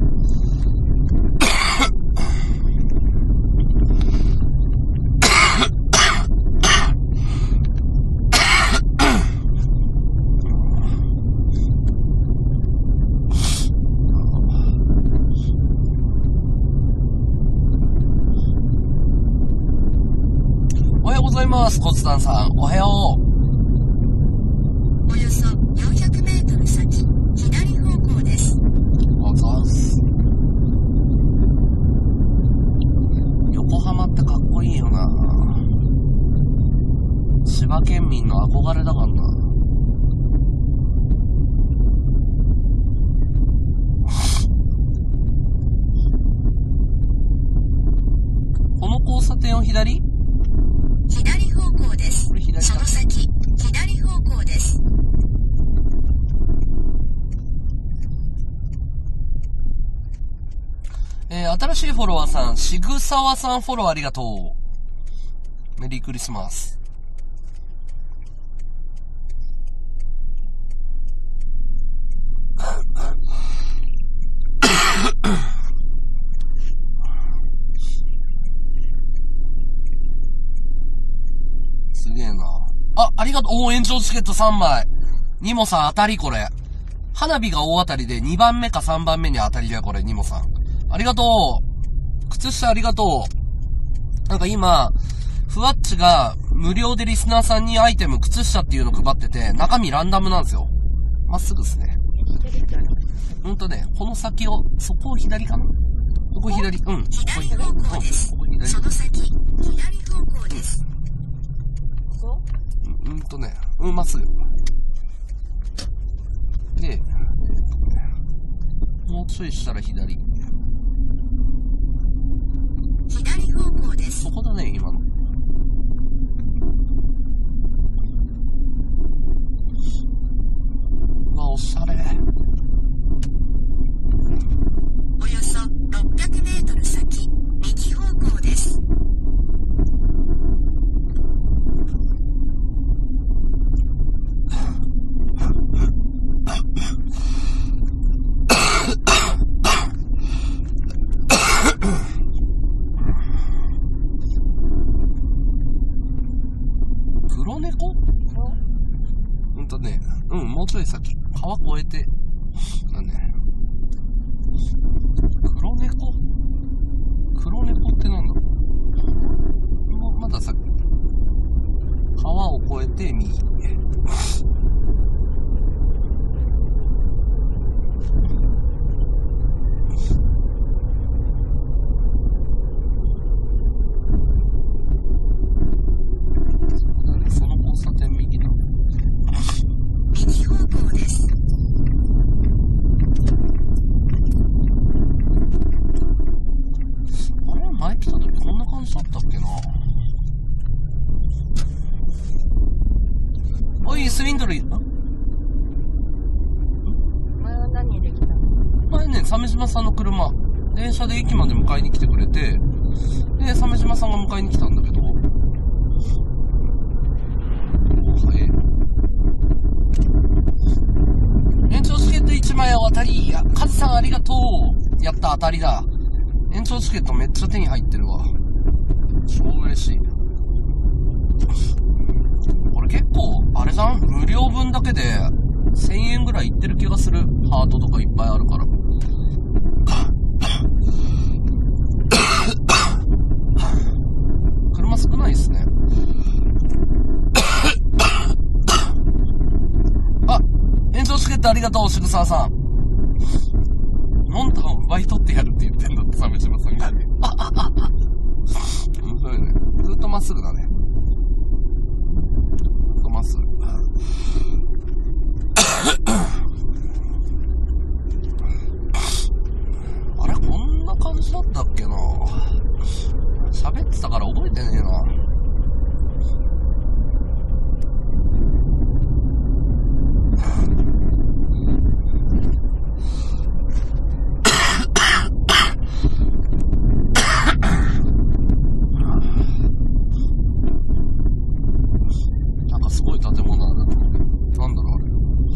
コツタンさん、おはよう。 およそよんひゃくメートル先、左方向です。 おざーす。横浜ってかっこいいよな。千葉県民の憧れだからな。この交差点を左？ 左方向です。その先、左方向です。 えー、新しいフォロワーさん、しぐさわさんフォローありがとう。メリークリスマス。すげえな。あ、ありがとう。おー、延長チケットさんまい。ニモさん当たりこれ。花火が大当たりでにばんめかさんばんめに当たりだよ、これ、ニモさん。ありがとう。靴下ありがとう。なんか今、ふわっちが無料でリスナーさんにアイテム、靴下っていうの配ってて、中身ランダムなんですよ。まっすぐですね。ほんとね、この先を、そこを左かな？ここ左。うん。 左方向です。ここ左。その先、左方向です。 ここ？ うん、うんとね、うん、まっすぐ。で、もうちょいしたら左。 左方向です。 そこだね、今の。 おしゃれ。 およそろっぴゃくメートル先、右方向です。 黒猫？うんとね、うん、もうちょい先。川越えて、だね。黒猫？黒猫ってなんだろう？もうまだ先。川を越えて右。 右方向です。 あれ前来た時こんな感じだったっけな。おい、スウィンドルい、 前は何で来たの？ 前ね、鮫島さんの車、電車で駅まで迎えに来てくれて、で、鮫島さんが迎えに来たんだけど、おー、早い。延長チケットいちまいお当たり。や、カズさんありがとう。やった、当たりだ。延長チケットめっちゃ手に入ってるわ。超嬉しい。これ結構、あれじゃん？無料分だけでせんえんぐらいいってる気がする。ハートとかいっぱいあるから。車少ないっすね。あ、延長チケットありがとう、渋沢さん。モンタンを奪い取ってやるって言ってんだって、鮫島さんが。面白いね。ずっとまっすぐだね。ずっとまっすぐ。あれ、こんな感じだったっけな。喋ってたから覚えてねえな。なんかすごい建物なんだろう。なんだろうあれ。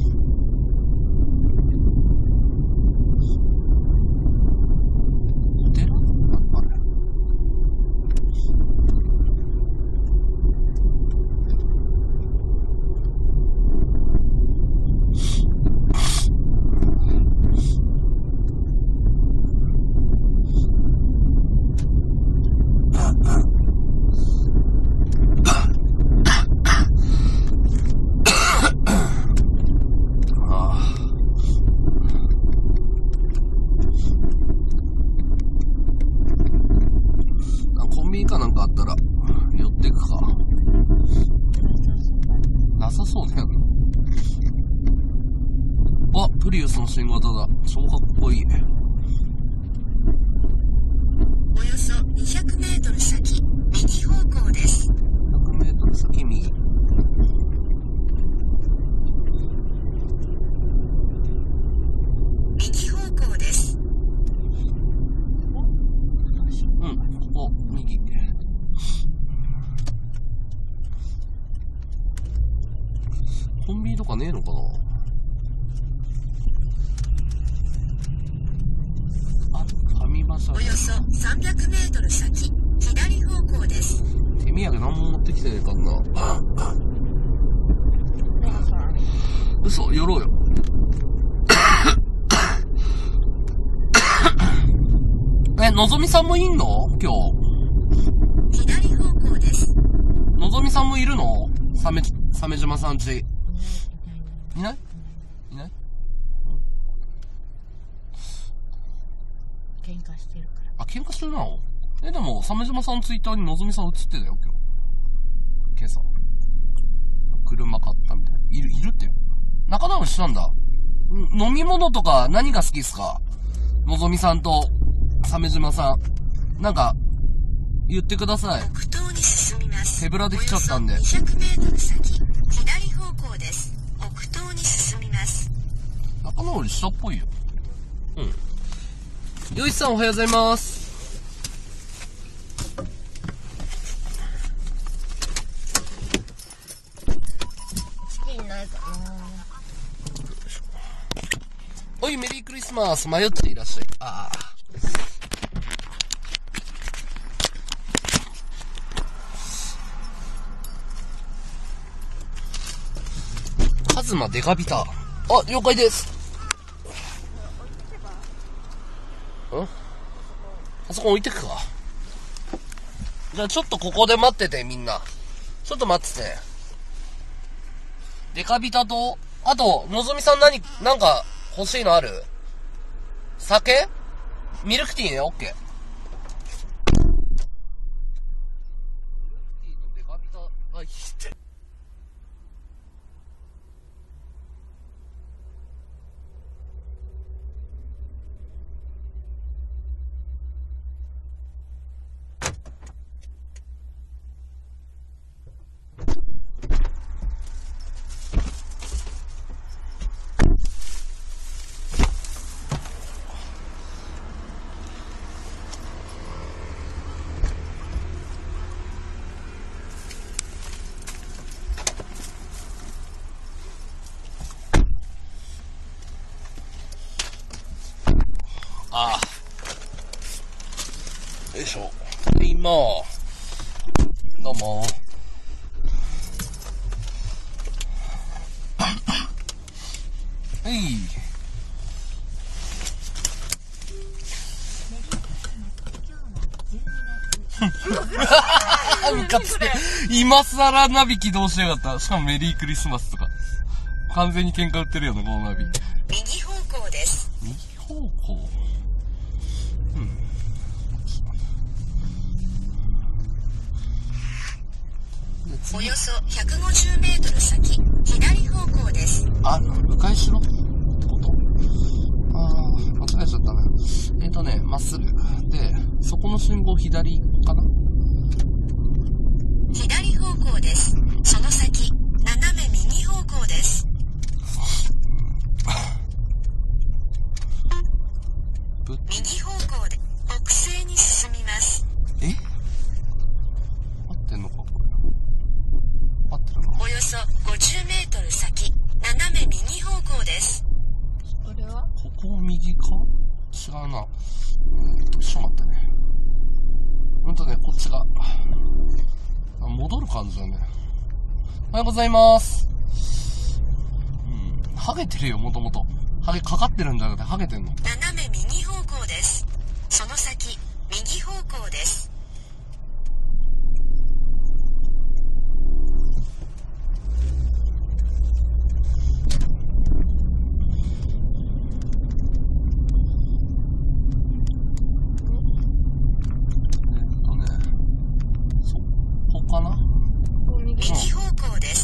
お寺？あれ。かなんかあったら寄っていくか。なさそうね。あ、プリウスの新型だ。超かっこいい。 およそにひゃくメートル先、右方向です。 ひゃくメートル先右。 右方向です。 うん、ここ右。コンビニとかねえのかな。あ、ファミマさん。 およそさんびゃくメートル先、左方向です。 手土産何も持ってきてねえかんな。嘘、寄ろうよ。え、のぞみさんもいんの？今日。左方向です。 のぞみさんもいるの？さめ、鮫島さんち。いない？いない？ 喧嘩してるから。 あ、喧嘩してるな。え、でも、鮫島さんツイッターにのぞみさん映ってたよ、今日。今朝。車買ったみたいな。いる、いるって。仲直りしたんだ。ん、飲み物とか何が好きっすか？のぞみさんと、鮫島さん。なんか、言ってください。 北東に進みます。 手ぶらできちゃったんで。 およそにひゃくメートル先、左方向です。北東に進みます。 のより下っぽいよ。うん。よいさんおはようございます。 チキンないかな。 おい、メリークリスマス。迷っていらっしゃい。ああ。カズマデカビタ。あ、了解です。ん？あそこ置いてくか。じゃあちょっとここで待ってて、みんな。ちょっと待ってて。デカビタと、あと、のぞみさん何、なんか欲しいのある？酒？ミルクティーね、オッケー。ミルクティーとデカビタがいいって。ああ。よいしょ。で、今、どうも。はい。ムカつく。今更ナビ起動しやがった。しかもメリークリスマスとか。完全に喧嘩売ってるよね、このナビ。 右方向です。 右方向。うん。 およそひゃくごじゅうメートル先、左方向です。 あ、迂回しろってこと？あー、間違えちゃったね。えーとね、まっすぐ。で、そこの信号左かな？ 左方向です。その先、斜め右方向です。右方向で北西に進みます。 え？合ってんのかこれ。合ってるの？ およそごじゅうメートル先、斜め右方向です。 これは？ ここ右か？違うな。えーっと、ちょっと待ってね。ほんとね、こっちが。あ、戻る感じだね。おはようございます。うん。ハゲてるよ、もともと。ハゲかかってるんじゃなくて、ハゲてんの。 斜め右方向です。その先、右方向です。右方向です。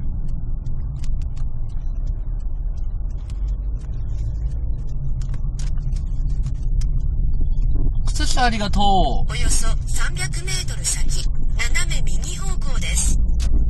靴下ありがとう。 およそさんびゃくメートル先、斜め右方向です。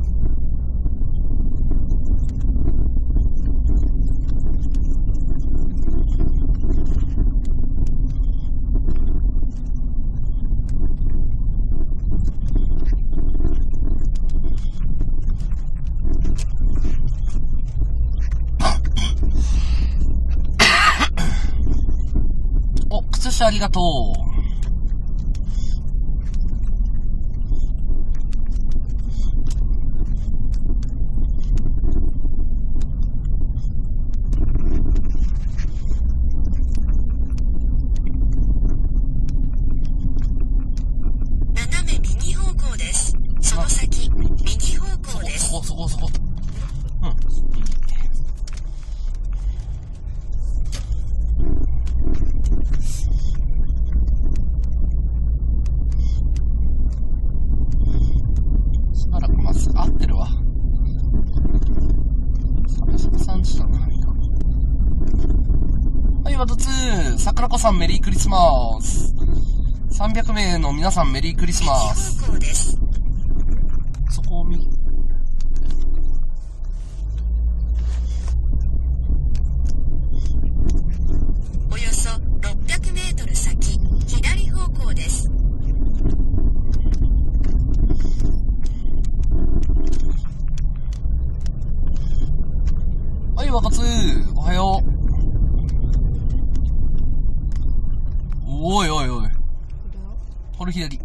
ありがとう。 斜め右方向です。その先、右方向です。 そこそこそこそこ。うん。合ってるわ。さんびゃくさんじだな。はい、ワトツー。桜子さんメリークリスマス。さんびゃくめいの皆さんメリークリスマス。 右方向です。 そこを見。 おいおいおい。 これはこれ左。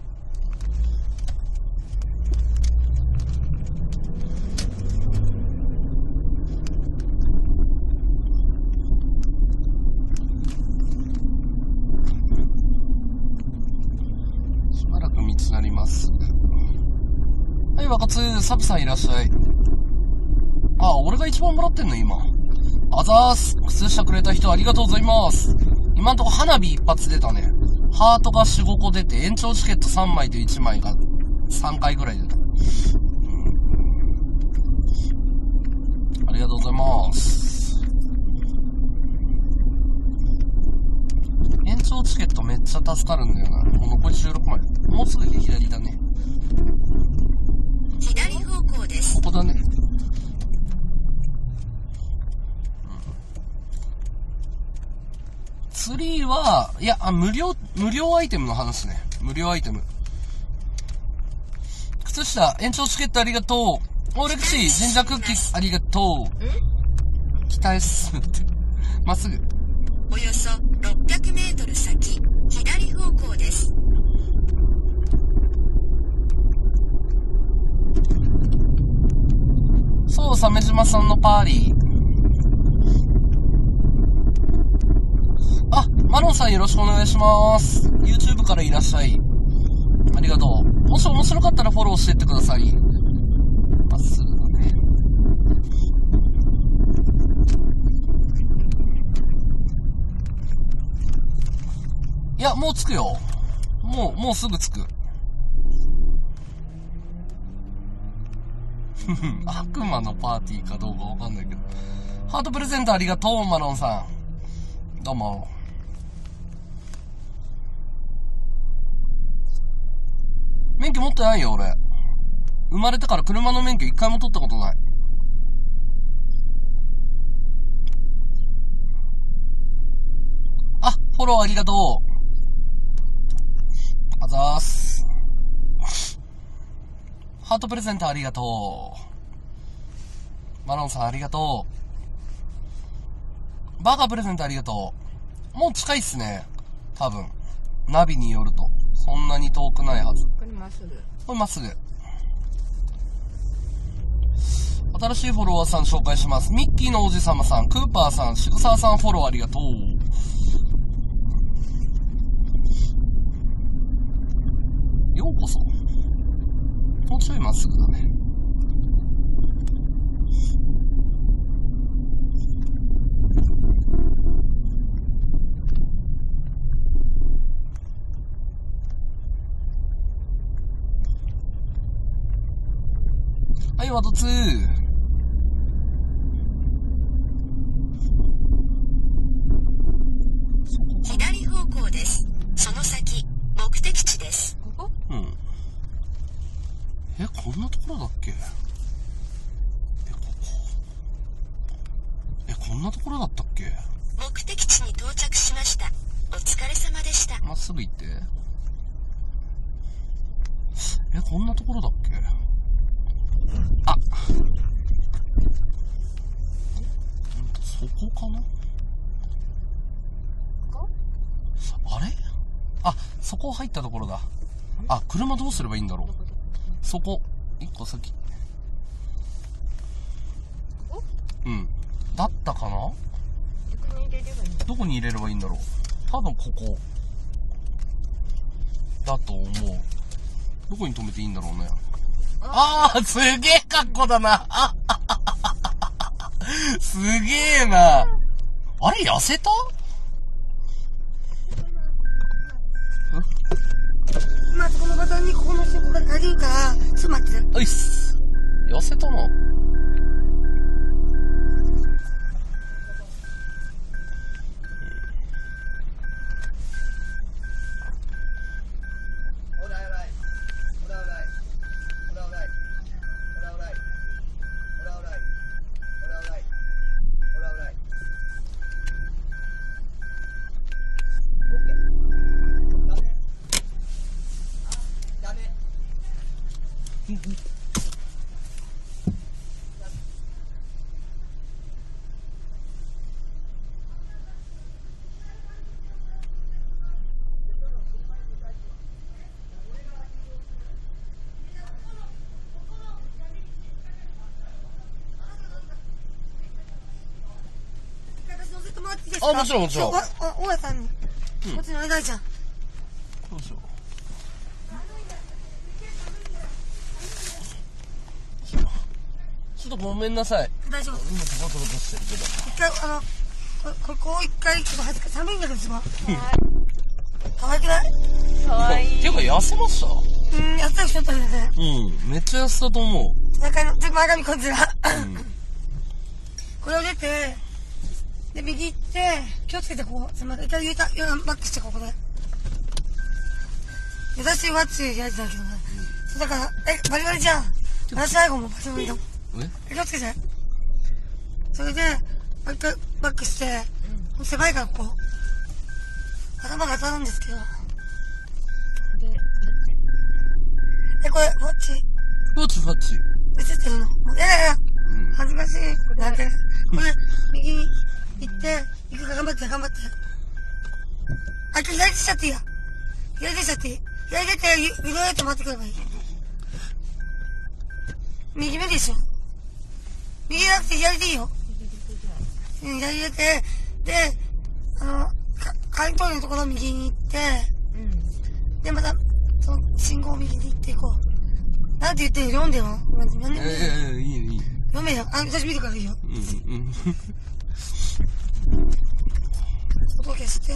しばらく道なります。はい、若津、サブさんいらっしゃい。あ、俺が一番もらってんの今。あざーす。靴下くれた人ありがとうございます。今んとこ花火一発出たね。ハートがよん、ごこ出て、延長チケットさんまいといちまいがさんかいぐらい出た。うん、ありがとうございます。延長チケットめっちゃ助かるんだよな。もう残りじゅうろくまい。もうすぐ左だね。 左方向です。 ここだね。ツリーは、いや、あ、無料、無料アイテムの話ね。無料アイテム。靴下、延長チケットありがとう。オレクシー、神社クッキーありがとう。北へ進むって。まっすぐ。 およそろっぴゃくメートル先、左方向です。 そう、鮫島さんのパーリー。あ、マロンさんよろしくお願いします。YouTube からいらっしゃい。ありがとう。もし面白かったらフォローしてってください。まっすぐだね。いや、もう着くよ。もう、もうすぐ着く。悪魔のパーティーかどうかわかんないけど。ハートプレゼントありがとう、マロンさん。どうも。免許持ってないよ、俺。生まれてから車の免許一回も取ったことない。あ、フォローありがとう。あざーす。ハートプレゼントありがとう。マロンさんありがとう。バーガープレゼントありがとう。もう近いっすね。多分。ナビによると。そんなに遠くないはず。 これまっすぐ。 これまっすぐ。新しいフォロワーさん紹介します。ミッキーのおじさまさん、クーパーさん、渋沢さんフォローありがとう。ようこそ。もうちょいまっすぐだね。はい、ワトツー。 左方向です。その先、目的地です。 ここ？ うん。え、こんなところだっけ？え、ここ。え、こんなところだったっけ？ 目的地に到着しました。お疲れ様でした。 まっすぐ行って。え、こんなところだっけ？あ、そこかな？ ここ？ あれ？あ、そこ入ったところだ。あ、車どうすればいいんだろう。そこ、一個先。 ここ？ うん。だったかな？ どこに入れればいいの？ どこに入れればいいんだろう。多分ここ。だと思う。どこに止めていいんだろうね。ああ、すげえ格好だな。すげえな。あれ、痩せた？ 今そこのボタンにここの信号が足りるから、ちょっと待って。 ういっす。痩せたな。 あ、もちろんもちろん。 あ、大家さんに、こっちにお願いじゃん。 どうしよう。ちょっとごめんなさい。 大丈夫。 今ちょこちょこしてるけど。 一回、あの、こ、ここ一回、ちょっと恥ずかしい。寒いんだけど、すごい。可愛くない？ 可愛い。 ていうか、痩せました？ うん、やったらしょったんだね。 うん、めっちゃ痩せたと思う。 中の、ちょっと前髪こちら。 うん。 これを出て、で、右行って、気をつけてこう、すみません。一回言うた、バックしてここで。優しいワッチやつだけどね。そうだから、え、バリバリじゃん。私最後もバリバリだもん。 え気をつけて。それで、もう一回バックして、うん、狭いからここ。頭が当たるんですけど。え、これ、フォッチフォッチフォッチ。 映ってるの。いやいやいや、うん、恥ずかしい。なんて。これ、右に行って、行くか頑張って、頑張って。あ、左手しちゃっていいや。左手しちゃっていい。左手って、ゆ、ゆるーっと回ってくればいい。右目でしょ。右じゃなくて左でいいよ。うん、左入れて、で、あの、か、カイントイレのところ右に行って、うん、で、また、その、信号を右に行っていこう。なんて言ってる？読んでよ。読んでよ。 ええ、いいよ、いいよ。 読めよ。あ、私見るからいいよ。 うん、うん。 音消して、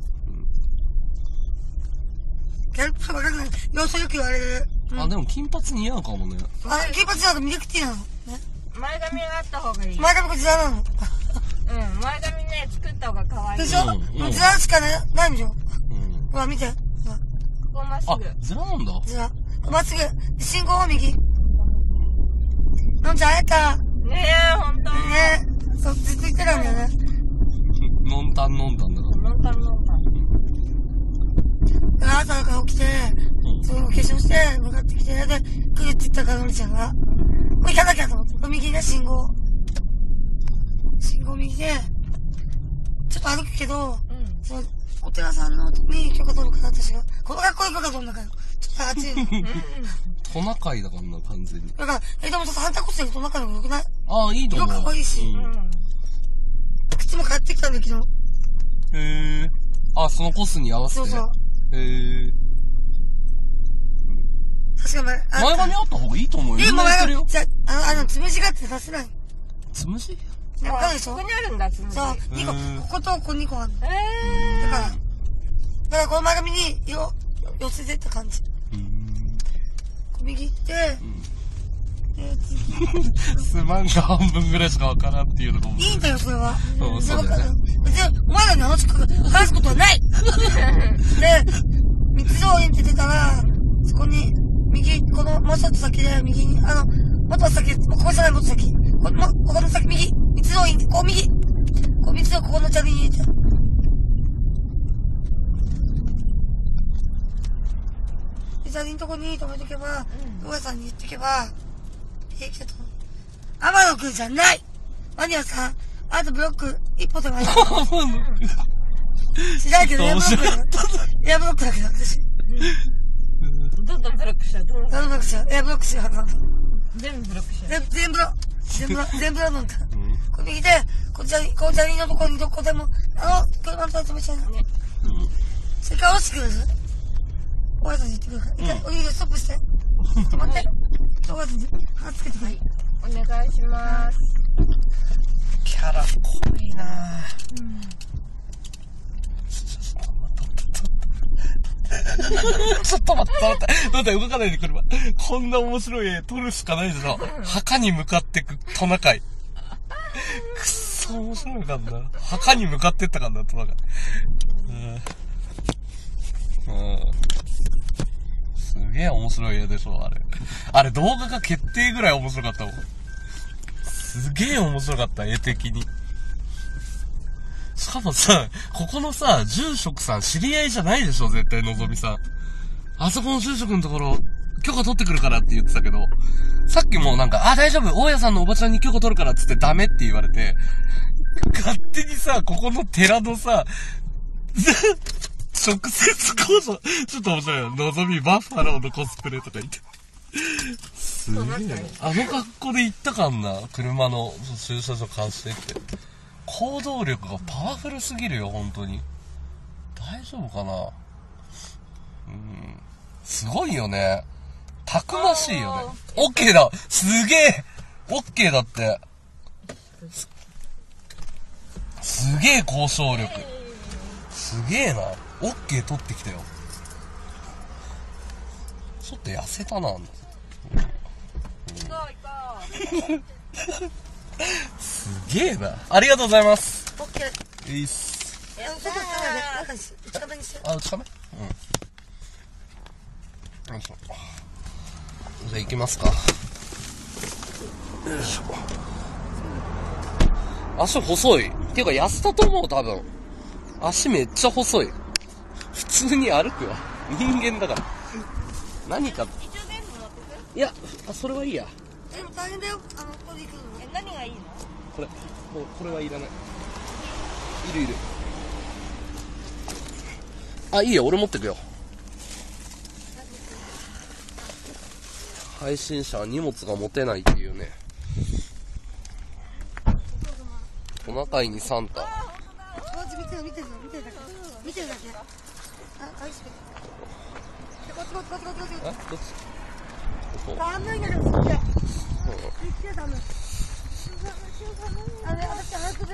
ギャルっぽい若くない。要素よく言われる。 うん、あ、でも金髪似合うかもね。 あ、金髪だとミルクティーなの。ね。 前髪があった方がいい。 前髪こちらなの。 うん、前髪ね、作った方が可愛い。 でしょ？うん、ずらしかね、ないんでしょ。うん。ほら、見て。 ここまっすぐ。 あ、ずらなんだ。 ずら。まっすぐ。信号を右。のんちゃん会えた。 ねえ、ほんと。 ねえ。そう、ずっと言ってたんだよね。 のんたんのんたんだから。 のんたんのんたん。 朝から起きて、その化粧して、向かってきて、で、来るって言ったから、のりちゃんが。もう行かなきゃと思って。右ね、信号。信号右で、ちょっと歩くけど、うん、その、お寺さんのに許可取るから、私が。この学校に許可取るんだから。ちょっと暑いの。 トナカイだからな、完全に。 だから、え、でもちょっと反対コストでトナカイの方が良くない？ ああ、いいと思う。 色可愛いし。うん。靴も買ってきたんだけど。 へえ。あ、そのコスに合わせて。 そうそう。 へえ。 確か前、 前髪あった方がいいと思うよ。 え、もう前髪、じゃあ、あの、つむじがあって出せない。 つむじ？ わかるでしょ？ ここにあるんだ、つむじ。 そう、にこ、こことここにこあるの。 へえ。 だから、だからこの前髪に色、寄せてった感じ。うん。右行って、え次。 すまんが半分ぐらいしかわからんっていうのがいいんだよ、それは。 うん、そうだね。 別に、お前らに話す話すことはないで、三つ通りって出たら、そこに、右、この、もうちょっと先で、右に、あの、もっと先、ここじゃない、もっと先。この、ここの先、右、三つ通り、こう右。こう三つ通り、ここのチャリに入れて。で、チャリのとこに止めとけば、大家さんに言ってけば、平気だと思う。天野くんじゃない！マニアさん、あとブロック、一歩手前。 天野くん。 知らんけど、エアブロックだけど。エアブロックだけど、私。 どんどんブロックしよう。どんどんブロックしよう。エアブロックしよう。 全部ブロックしよう。 全部ロ、全部ロ、全部ロ飲んだ。これ右で、こちらに、こちらにのところにどこでも、あの、車のと止めちゃうね。それから落ちてくる。おやつに言ってくるから。一回、お湯でストップして。止まって。おやつに、鼻つけてくれ。 お願いします。 キャラ濃いなぁ。ちょっと待って、待って、待って、動かないで車。こんな面白い絵撮るしかないでしょ。墓に向かってくトナカイ。くっそ面白いかんな。墓に向かってったかんな、トナカイ。うん。うん。すげえ面白い絵でしょ、あれ。あれ動画が決定ぐらい面白かったもん。すげえ面白かった、絵的に。しかもさ、ここのさ、住職さん知り合いじゃないでしょ、絶対のぞみさん。あそこの住職のところ、許可取ってくるからって言ってたけど、さっきもなんか、あ、大丈夫、大家さんのおばちゃんに許可取るからっつってダメって言われて、勝手にさ、ここの寺のさ、直接講座、ちょっと面白いよ。のぞみバッファローのコスプレとか言って。すげえ。あの格好で行ったかんな。車の駐車場貸してって。 行動力がパワフルすぎるよ、本当に。大丈夫かな。うん。すごいよね。たくましいよね。オッケーだ。すげえ。オッケーだって。す, すげえ交渉力。すげえな。オッケー取ってきたよ。ちょっと痩せたな。うん、すげえな。ありがとうございます。 オッケー。 いいっす。 え、ちょっと近めで、なんか近めにして。 あ、近め？うん。よいしょ。じゃあ行きますか。よいしょ。足細い。っていうか痩せたと思う、多分。足めっちゃ細い。普通に歩くわ。人間だから。何か。いや、あ、それはいいや。 え、大変だよ。あの、ここで行くの。 え、何がいいの？ これ、ここれはいらない。いるいる。あ、いいよ、俺持ってくよ。配信者は荷物が持てないっていうね。トナカイにサンタ。 こっち見てる見てる見てるだけ見てるだけ。あ、あいしこっちこっちこっちこっちこっち。 え、どっち？ここ。 寒いんだけど、こっち。行って寒い。あれ、私早くで。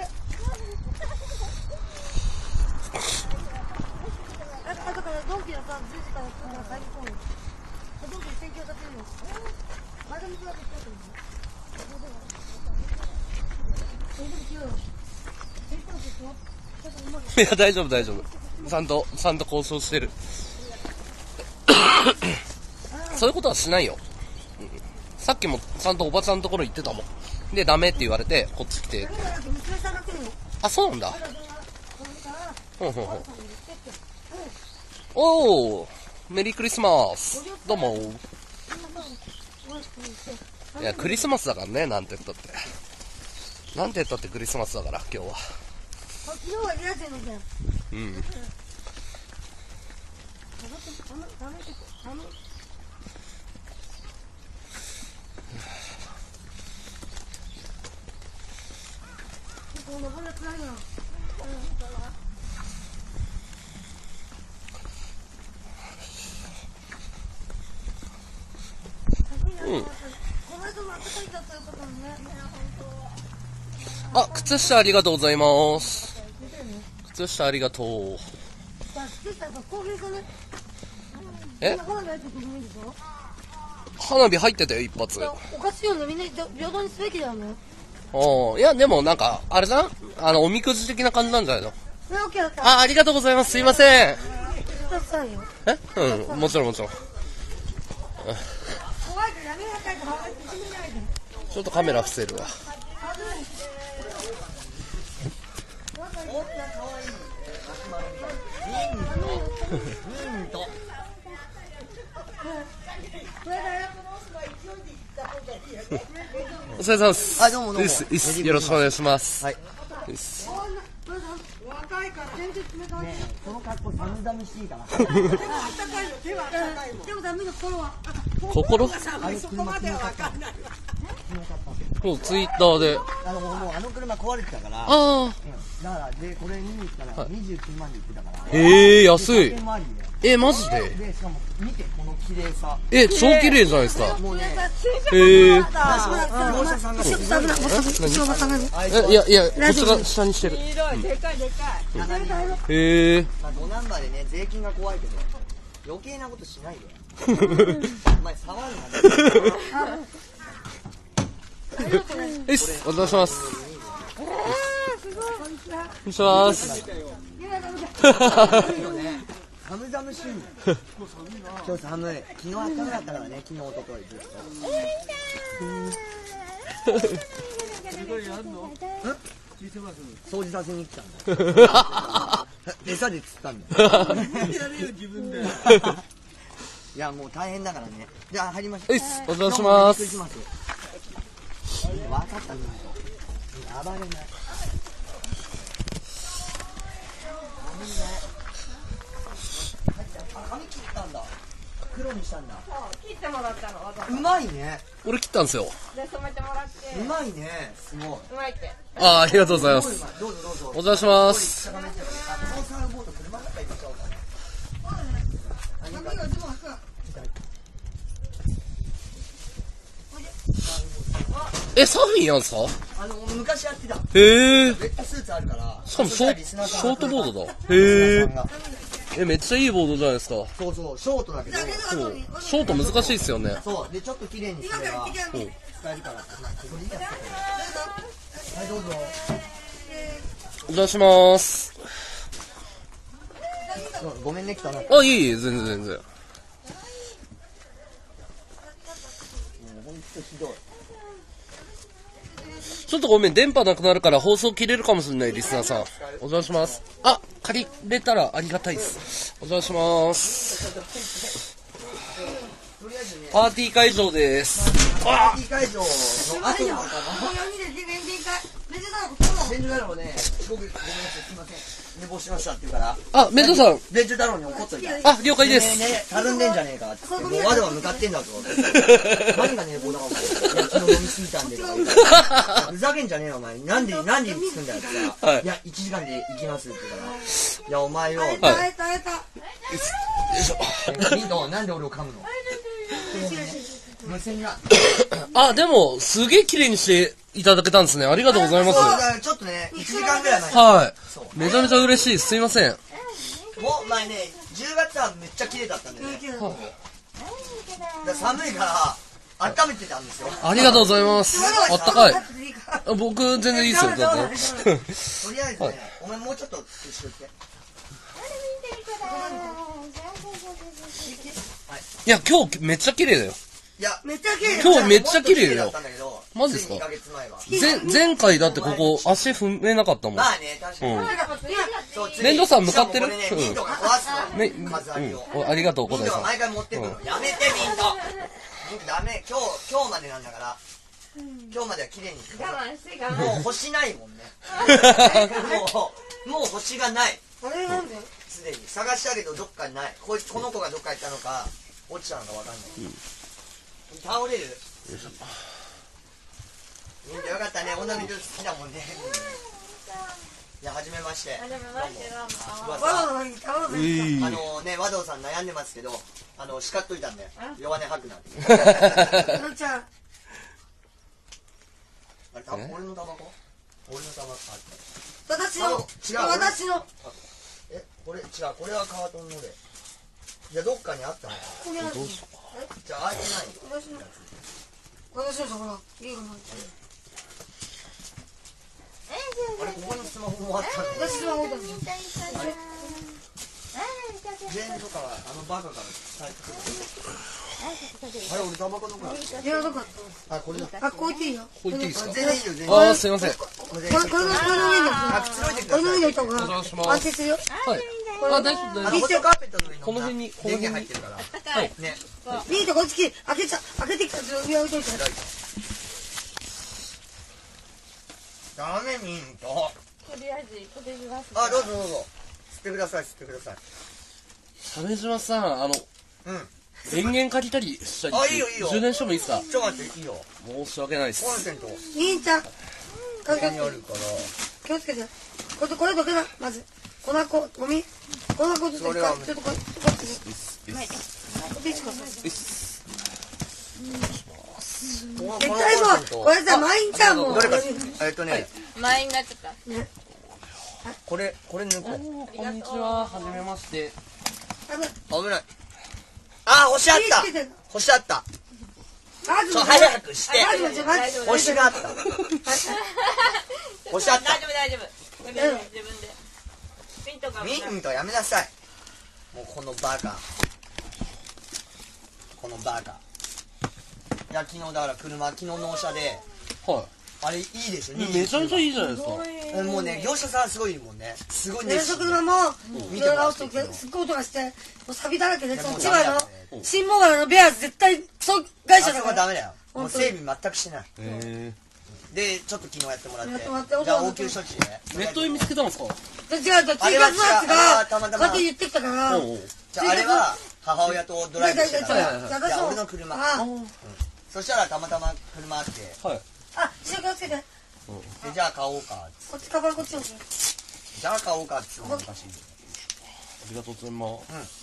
あとからドンキのさ、じゅうじから来るから最高に。ドンキに選挙立てるの。まだ水はできたと思う。 いや、大丈夫大丈夫。ちゃんと、ちゃんと交渉してる。そういうことはしないよ。うん、さっきもちゃんとおばちゃんのところ行ってたもん。で、ダメって言われて、こっち来て。あ、そうなんだ。ほんほんほん。おー、メリークリスマス。どうも。いや、クリスマスだからね、なんて言ったって。なんて言ったってクリスマスだから、今日は。 昨日はリア充のじゃん。 うん。うん。あ、靴下ありがとうございます。靴下ありがとう。え？花火入ってたよ、一発。 おかしいよね、みんな平等にすべきだよね。 おー、いや、でもなんか、あれだな、あの、おみくじ的な感じなんじゃないの？あ、ありがとうございます。すいません。え？うん、もちろんもちろん。ちょっとカメラ伏せるわ。お疲れ様です。 あ、どうもどうも。 いいっす、いいっす。よろしくお願いします。 はい。 いいっす。 若いから全然冷たい。 ね、この格好寒々しいから。 あったかいよ、手はあったかいよ。でもダメだ、心は。 心？ あれそこまではわかんない。 もうツイッターで。 あの、もうあの車壊れてたから。 ああ。 うん。だから、で、これ見に行ったらにじゅうきゅうまんで売ってたから。 ええー、安い。 車ありで。 え、マジで？ で、しかも、見て、この綺麗さ。 え、超綺麗じゃないですか。 もうね、 ええー。 業者さんがちょっと危ない。後ろが下がる。 え、いやいや、こっちが下にしてる。 広い、でかいでかい。 へえー。 まあ、ドナンバーでね、税金が怖いけど、余計なことしないで。お前、触るな。 えっす、お願いします。お願いします。 寒々しいんだよ。今日寒い。昨日あったかかったからね、昨日、おとといずっと。掃除させに来たんだ。餌で釣ったんだよ。いや、もう大変だからね。じゃあ入りましょう。 えっす、お願いします。 分かったんだよ。暴れない。髪切ったんだ。 黒にしたんだ。 切ってもらったの、わざわうまいね。 俺切ったんですよ。 ざで、染めてもらって。 うまいね。すごい。 うまいって。 ああ、ありがとうございますす。 どうぞどうぞ。 お邪魔します。 あ、このサーフボード車の中に入れちゃおうかね。 え、サーフィンやんすか？ あの、昔やってた。 へえ。 レッドスーツあるから。 しかもショーショートボードだ。へへえ。え、めっちゃいいボードじゃないですか。 そうそう、ショートだけど。 そう。ショート難しいっすよね。 そう。で、ちょっと綺麗にすれば、使えるから。ここでいいやつ。はい、どうぞ。 お邪魔します。 ごめんね、来たな。 あ、いいいい、全然全然。 ほんとひどい。 ちょっとごめん、電波なくなるから放送切れるかもしれない、リスナーさん。お邪魔します。あ、借りれたらありがたいです。お邪魔します。パーティー会場です。 パーティー会場の後なのかな。ベンジュ太郎ね、僕、ごめんなさい、すいません。寝坊しましたって言うから。 あ、メンドさん。 ベンジュ太郎に怒っといた。 あ、了解です。 ねえねえ、たるんでんじゃねえかって言って。もうわざわざ向かってんだぞ。何が寝坊だかお前。いや、昨日飲みすぎたんでとか言うから。ふざけんじゃねえよ、お前。なんで、なんで着くんだよって言ったら。 はいいや、いちじかんで行きますって言うから。いや、お前よ。 はい。 耐えた、耐えた。 よいしょ。 ミント、なんで俺を噛むの？無線が。 あ、でも、すげえ綺麗にしていただけたんですね。ありがとうございます。 そうだ、ちょっとね、いちじかんぐらい前に。 はい。 そう。 めちゃめちゃ嬉しい。すいません。 もう前ね、じゅうがつはめっちゃ綺麗だったんだよね。だから寒いから温めてたんですよ。 ありがとうございます。あったかい。あ僕、全然いいですよ、だって。 とりあえずね、お前もうちょっと後ろ来て。 いや、今日めっちゃ綺麗だよ。 いや、 めっちゃ綺麗。 今日めっちゃ綺麗だよもっと綺麗だったんだけどマジですかついにかげつまえは。 前、前回だってここ足踏めなかったもん。 まあね、確かに。 うんそう次メンドさん向かってるしもこれね、ミントが壊すの。 ね、 数ありを。 うん。おありがとう、 ミントが小田井さん。 毎回持ってくの。やめて、ミント。ミントダメ。今日、今日までなんだから。今日までは綺麗に。 我慢して我慢。 もう星ないもんね。もう、もう星がない。 あれなんで？ すでに。探したけどどっかにない。こいこの子がどっか行ったのか、落ちたのかわかんない。倒れる。ミントよかったね。女の人好きだもんね。いや、はじめまして。 あ、でもマジでどうも。 わざわざに頼むぜ。 あのね、和道さん悩んでますけど、あの、叱っといたんで、弱音吐くなって。 のんちゃん。 あれ、た俺のタバコ俺のタバコあ私の、 違う私の、 え、これ、違う、これはカートンので。じゃあ、どっかにあったのか。 これある。 じゃあ、開いてないよ。 私の、私のほら、いいよな。 あれ、ここにスマホもあったの。 私の方だじゃん。 全とかは、あのバカから伝えてくる。あれ、俺タバコどこだいや、どこあ、これだ。 あ、こう言っていいよ。 こう言っていいですか？ 全然いいよ、全然。 あー、すいません。 これこれ、これの、これの上にあ、くつろいでくだこれの上に置いた方お邪魔しますが安定するよ。 はい。あ、大丈夫、 あの、 大丈ホットカーペットの上にこの辺にこの辺に電源入ってるから。 夫。はい。 ね。 いいとこっち来て、開けちゃ、開けてきたら上置いといて。 ダメ、ミント。 とりあえず、これにます。 あ、どうぞどうぞ。吸ってください、吸ってください。 鮫島さん、あの、 うん。 電源借りたりしたり。 あいいよいいよ充電してもいいですか？ ちょっと待って、いいよ。 申し訳ないでコンす。 セント、こ兄ちゃん。 こ気をつけて。 にあるから。 気をつけて。これ、これどけな、まず。粉粉、ゴミ。粉粉ずつ一回、ちょっとこれ、こっちに。はい。こっちここ絶対もう、これさ、毎日はもう。 どれか、えっとね、 前になっちゃった。 ね。 これ、これ抜こう。 こんにちは、はじめまして。 あの、 危ない。あ、星あった火つけてんの星あったまずちょ、早くしてまずまずまず星があった星あった大丈夫大丈夫。自分で、自分で。ピンとかも。 ミントやめなさいもうこのバカこのバカいや、昨日だから車、昨日納車ではあれいいでしょい。めちゃめちゃいいじゃないですか。 えもうね、業者さんすごいもんねすごい連熱心続車も、 見いろいろ音てもらってがすっごい音がして、もうサビだらけで、 いやもうその千葉のダメだね、 新茂原のベアーズ絶対、そう、会社あそだから。 こはダメだよもう本当に整備全くしてないへで、ちょっと昨日やってもらってやってもらってじゃあ応急処置ねー。ネットで見つけたんですか？ で違うと、追加のやつあれは違うあれはが、 たまたまこうやって言ってきたから、 おうおう。 じゃああれは母親とドライブしてたら、 はいはいはいいや、俺の車。 あそしたらたまたま車あって、 はい。 あ、後ろ気をつけて。 でじゃあ買おうか。 こっち、カバンこっち置く。 じゃあ買おうかって言うのおかしい。 ありがとうございます。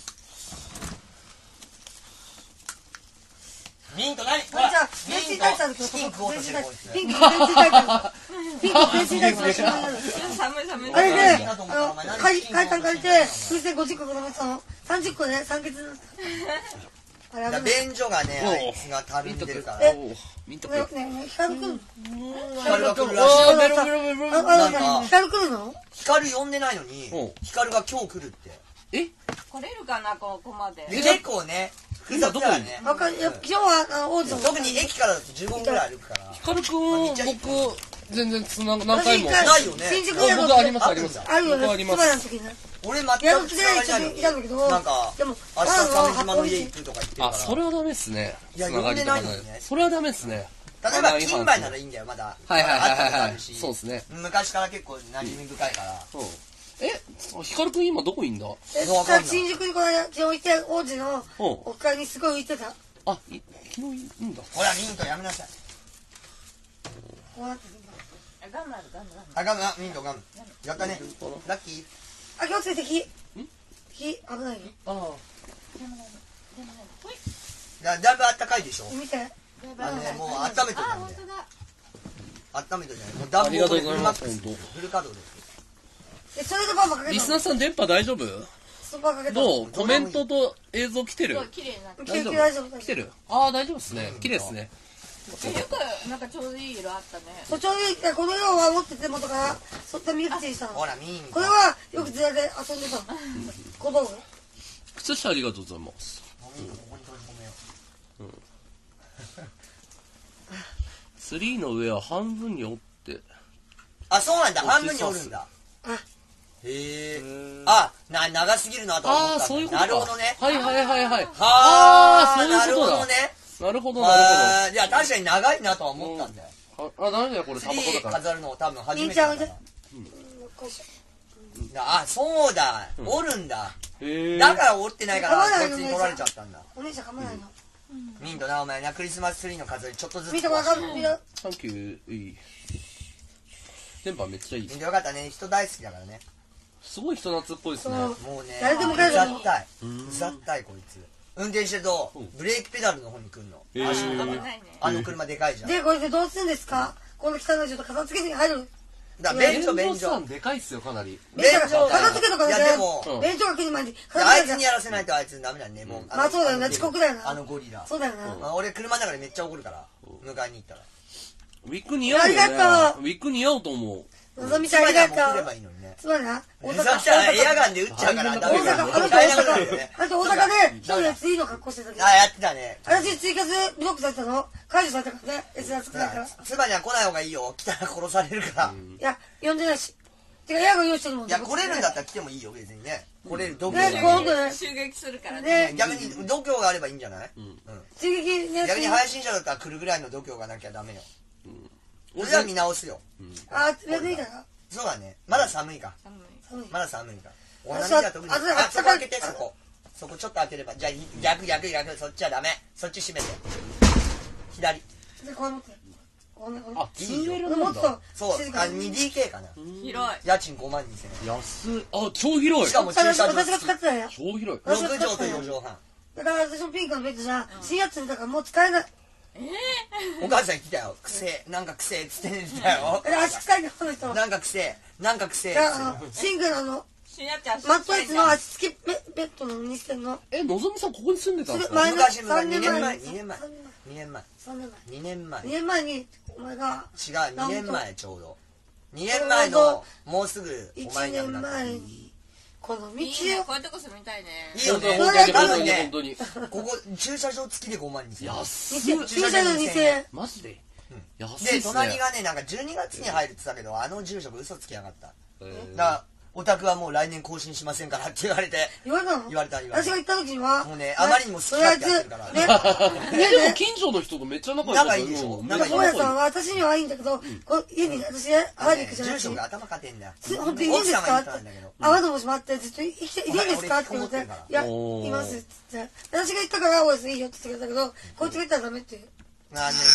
ミント何これじゃあ、ベンチンタイツあるけど、 チキン食おうとしてるこいつ。 ピンク、ベンチンタイツある。ピンク、ベンチンタイツある。 寒い寒い。 あれで、 いあの、会会館借りて、風船ごじゅっこくらべたの。さんじゅっこね、酸欠になった。あれ、あれ。 便所がね、あいつがたるんでるから。 えミントねくん。 ね、光くんの光が来るらしい。 あー、ベロベロベロベあ、 ロ。 あなんかの、光くるの光呼んでないのにうん、 光が今日来るって。 え来れるかな、ここまで。 え結構ね、複雑だよね。 わかる。今日は、あの、王子の。 特に駅からだとじゅうごふんぐらい歩くから。 ヒカルくん、僕、全然つな、何回も。 私一ないよね新宿で僕あります、あります。 あるよね、つば僕あります。 の時にね。 俺全やる気でく繋がりちょっとないのにいたんだけど、 なんか、 でも、 明日鮫島の家行くとか言ってるから。 あ、それはダメっすね。 いやつながりとか呼んでないのにねそれはダメっすね。 例えば、金杯ならいいんだよ、まだ。 はいはいはいはいはい会ったことあるしそうっすね昔から結構馴染み深いから。 うん。え、ヒカルくん今どこいんだえわかんない新宿にこの間、置いて、王子のうんおかにすごい浮いてた。 あ、い昨日いいんだ。 ほら、ミントやめなさい。 こうなってるガムあるガムガム。 あ、ガム、あ、ミントガム。やったね。ラッキー。 あ、気をつけて、火。火、危ないよ。 あでもね、でもね、ほい。 だだいぶあったかいでしょ。 見て。 あのね、もう温めといたあ、 んで。 本当だ。 温めといたね。もう暖ありが房でとうございまフルマックス。 す本フル稼働で。 え、それでパンパかけたのリスナーさん電波大丈夫スーパーかけたどうコメントと映像来てるすごい綺麗になって。 救急大丈夫来てるああ、大丈夫っすね。綺麗っすね。 え、よく、なんかちょうどいい色あったね。 そうちょうどいいこの色は持ってて元からそったミルクティーしたのほら、ミント。 これはよくずらで遊んでたの小道具靴下ありがとうございます。 ミントここに閉じ込めよツリーの上は半分に折って。 う。あ、そうなんだ。半分に折るんだ。 あへえへー。 あ、な、長すぎるなとは思ああ、 ったんだ。 そういうことか。 なるほどね。 はいはいはいはい。 はあーあ、なそういうことだるほどね。 なるほどなあーいや、確かに長いなとは思ったんだよ。 るほど。あ、あダメだよ、これツリータバコだから。 飾るの多分初めて兄ちゃんだから。 こうしあ、そうだ。折るんだ。 へえ。 だから折ってないから、 買わないのこっちに取られちゃったんだ。 お姉ちゃんかまないのミントな、お前な、クリスマスツリーの飾りちょっとずつ見てわかる見るサンキュー、いい。電波めっちゃいいミ。ントよかったね。人大好きだからね。 すごい人懐っこいですね。 そうもうね、 誰でもう買えるのざったい。 うんうざったい、こいつ。運転してるとうん、 ブレーキペダルの方に来んの。 へー足元からないね。 あの車でかいじゃん。 でこれでどうするんですかこの汚いちょっと片付けに入るだから便所、便弁さん所。 でかいっすよ、かなり。 便所片付けとかいや、 ねでも、 うん弁当が来る前にい片やあいつ付けにやらせないとあいつダメだね。もう。 まあそうだよねの遅刻だよなあのゴリラ。 そうだよなあ俺車の中でめっちゃ怒るから。迎えに行ったら。 ウィッグ似合うよね。 ありがとうウィッグ似合うと思う。 のぞみちゃんありがと妻にはもう来ればういいのにね。 つまりな大阪そしたらエアガンで撃っちゃうからダメだよ。 大阪あなた大大変なことだよ阪ねあなた大阪で一人でツリーの格好してた時あ、やってたね。 私ツイキャスブロックされたの解除されたからね エスエヌエス 少ないからい妻には来ない方がいいよ。来たら殺されるから。 や呼んでないしてかエアが用意してるもんいや、来れるんだったら来てもいいよ、別にね。来れる度胸ねがある。 今度ね襲撃するからね。 ね逆に度胸があればいいんじゃないうん。 うん。 追撃ね逆に配信者だったら来るぐらいの度胸がなきゃダメよ。それでは見直すよ。 あ別にいいからそうだね。まだ寒いか。 寒い寒いまだ寒いか。おあ花見は特に。 あそうあ、そこ開けて、 あそこ。そこちょっと開ければ。じゃあ、逆逆逆。そっちはダメ。そっち閉めて。左。 でこれ持ってこれこれあ、ツーエルなんだ。 もっとそう静。かあ、 ににディーケー かな。 広い。 家賃ごまんにせんえん。 安い。あ、超広い。 しかも駐私車場私が使ってたよ超広い。 ろくじょうとよじょうはん。 だから私もピンクのベッドじゃ新やつだからもう使えないお母さん来たよ。くせえ。なんかくせえっつって寝てたよ。 え足臭いんだこの人なんかくせえ。なんかくせえっいやあつって。 のシングルの死なっちゃう。 マットレスの足つきベベッドのにしてんのえ、のぞみさんここに住んでたんですか前の昔昔 3年前にねんまえにねんまえ 3 にねんまえ年前にねんまえ 2年前にお前が違うにねんまえちょうどにねんまえのもうすぐお前 1 に亡くなった年前にこの道いいね。 をこういうとこ住みたいね。 いいよね本当に多分本当に本ね当に。 ここ駐車場付きでごまんにせんえん安い。 駐車場にせんえんマジで安いでっすね。 隣がねなんかじゅうにがつに入るって言ってたけどあの住職嘘つきやがったえーだからオタクはもう来年更新しませんからって言われて、 言われたの言われた言われた私が行った時には、 もうねあまりにも好きとりあえず、 勝手やってるからね、 え、 ねでも近所の人とめっちゃ仲良かった仲いいでしょうん仲いい大家さんは私にはいいんだけど、こう家に私ね、会いに行くじゃない住所が頭かてんだよ。 す本当にいいんですかって奥さんは言ったんだけど。 あ、わざもしまってずっといいいいんですかって言われて、いや、 おーいますって言って。私が言ったから、おやすいいよって言ってくれたけど、こいつが言ったらダメっていう。 あのね、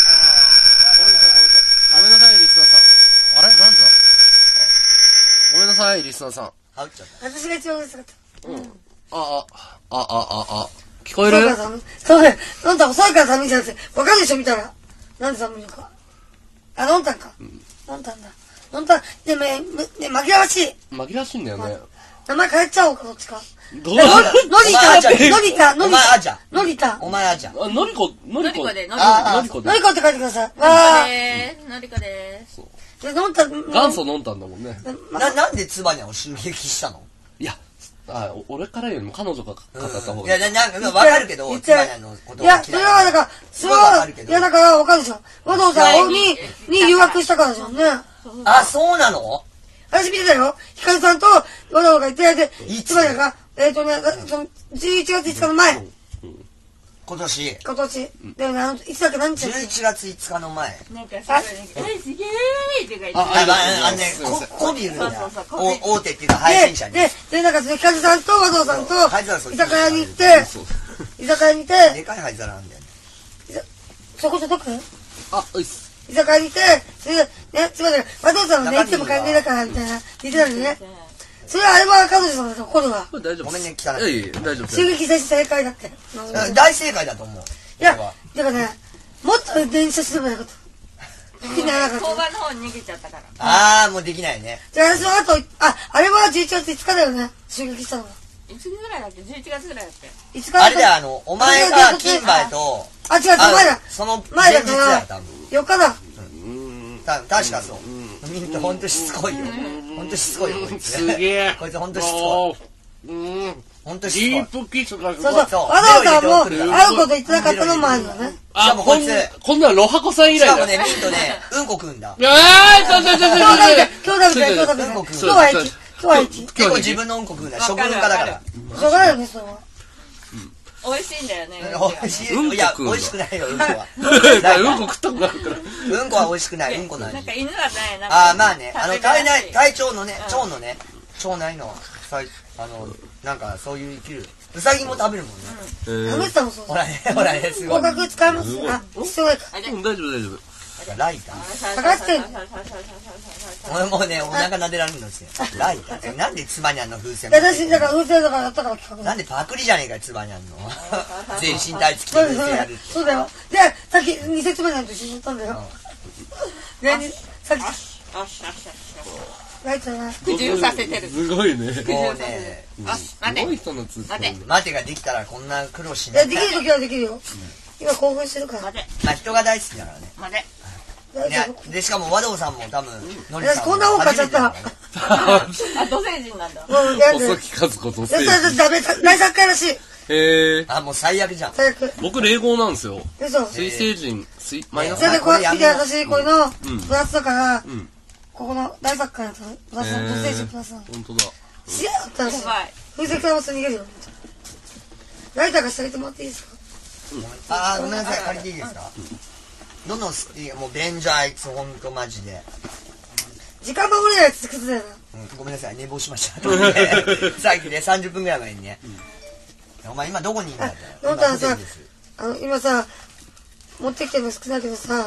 ごめんなさい、リスナーさん。あれなんだあごめんなさい、リスナーさん。 あ、打っちゃった。 私が一番嬉しかった。うん。 あ、あ、あ、あ、あ、あ、聞こえるそうから寒い。そうね。のんたん遅いから寒いじゃなくて、わかるでしょ見たら。なんで寒いのか。あ、のんたんか。のんたんだ。のんたん、ねめ、ね、紛らわしい。 紛らわしいんだよね。 名前変えちゃおうか、どっちか。 どうの、のりた、 お前あじゃのりた、のおりた前あじゃ、 のりた。 お前あじゃ。 あ、のりこ、のりこ。 のりこでのりこあのりこでの。りこって書いてください。 のりわこでーす。のりこでーす。 ー。で、のんたん、 元祖飲んだんだもんね。 な、なんでツバニャを襲撃したの？ いや、あ、お俺からよりも彼女が語った方いや、 がいい。 な、なんか、わかるけど、 言ってツバニャのこといや、それは、だから、それは、いや、だから、わかるでしょ。和道さんに、に留学したからじゃんね。 あ、そうなの？ 私見てたよ。ヒカルさんと和道がいて、で、 いつつまりが、えっとね、その、じゅういちがついつかの前、 今年。 今年。でもね、あの、いつだっけ何日だっ 11 け月いつかの前。 なんかすごい、え、すげーって書いてああ、まあ、あのねすいません、 こコビルだそうそうそうコビルお大手っていうか配信者に。 で、で、で、なんか、ヒカルさんと和道さんとそう灰皿そっ、ち居酒屋に行って、 そう。 居酒屋に行って、 でかい灰皿なんだよね。 そこ届くあ、ういっす。 居酒屋に行って、それで、ね、つまり、和道さんはね、いつも歓迎だから、みたいな、言ってたのね。それはあれは彼女さんだと怒るわ。 これ大丈夫ごめんね汚いいやいやいや、大丈夫です襲撃正解だって。 うん大正解だと思う。 いや、 これはだからね、もっと電車すればよかった。気にならなかった。 交番の方に逃げちゃったから。 あー、もうできないね。 じゃあ、私はあと、あ、あれはじゅういちがついつかだよね。襲撃したのが。 いつぐらいだっけ ?じゅういちがつぐらいだっけいつかあれだよ、あの、お前が金馬と、 あ、違う違う、前だ。 その前だ前日だよ、 から、 多分。 よっかだ。 た確かそう。みんなほんとしつこいよ。ほんとしつこいよ、こいつ。 すげえ。 こいつほんとしつこい。 うん。 ほんとしつこいディ。ープキスがすごい。 そうそう。 そうわざわざもう、 ベロ入れて送る会うこと言ってなかったのもあるよね。 しかもこいつ、 こんなんロハコさん以来だ。 しかもね、ミントね、うんこ食うんだ。 えー、そうそうそうそう。 今日食べて、今日食べて、今日食べて。今日は一。今日は一。 結構自分のうんこ食うんだ。食文化だから。 しょうがないよね、それは。 美味しいんだよね。 美味しい。 うんこいや、 食うんだ美味しくないよ、うんこは。 うんこ食ったことあるから。 うんこは美味しくない、うんこないなん。か犬がね、なんか。 ああ、まあね、あの、 食べやすい体内、体調のね、腸のね、腸内の、さいあの、なんか、そういう生きる。うさぎも食べるもんね。 えーハムスターもそうほらね、ほらね、すごい。 合格使います。あ、すごいか。 あれうん、大丈夫大丈夫。 ライター。 かかってん俺もうね、お腹撫でられるのですよ。ライター。なんでツバニャンの風船いや私、だから、風船だからやったから企画なんでパクリじゃねえかよ、ツバニャンの。全身タイツ着てそうです、そう風船やるって。 です。そうだよ。で、さっき、に説目なんと一緒に乗ったんだよ。ね、にさっき、 よしよしよしよし。 ライトが、 苦渋させてる。 すごいね。 もうね、 あ、 す待て。 ごい人の通知。 待て。 待てができたらこんな苦労しいや、 ない。 できるときはできるよ。今興奮してるから。 待て。 まあ人が大好きだからね。 待て。 大丈ね、で、しかも和道さんも多分、のりさんも私こんなもん買っちゃった初めてだからねあ、土星人なんだ。 夫。もう、やだ。 細木和子とやせいだ、ダメ、大作家らしい。 へえ。 あ、もう最悪じゃん。 最悪。 僕、霊合なんですよ。 嘘。 水星人、水、マイナスそれで、こう、 これやめよう見て、私、これの、 んプラスだから、 んここの大作家のやつ、プラスの、土星人プラスなの。 本当だ。 シヤーって話や。ばい。 風船からも逃げるよ。ライターが下げてもらっていいですか？ あー、ごめんなさい、借りていいですかどんどんす、いやもう便所あいつ、ほんとマジで。 時間守れないやつ崩れだようん、ごめんなさい、寝坊しました。さっきね、さんじゅっぷんぐらい前にね。お前今どこにいるんだって。 な。のんたんさ今ホテルです、 あの、今さ、持ってきてるの少ないけどさ、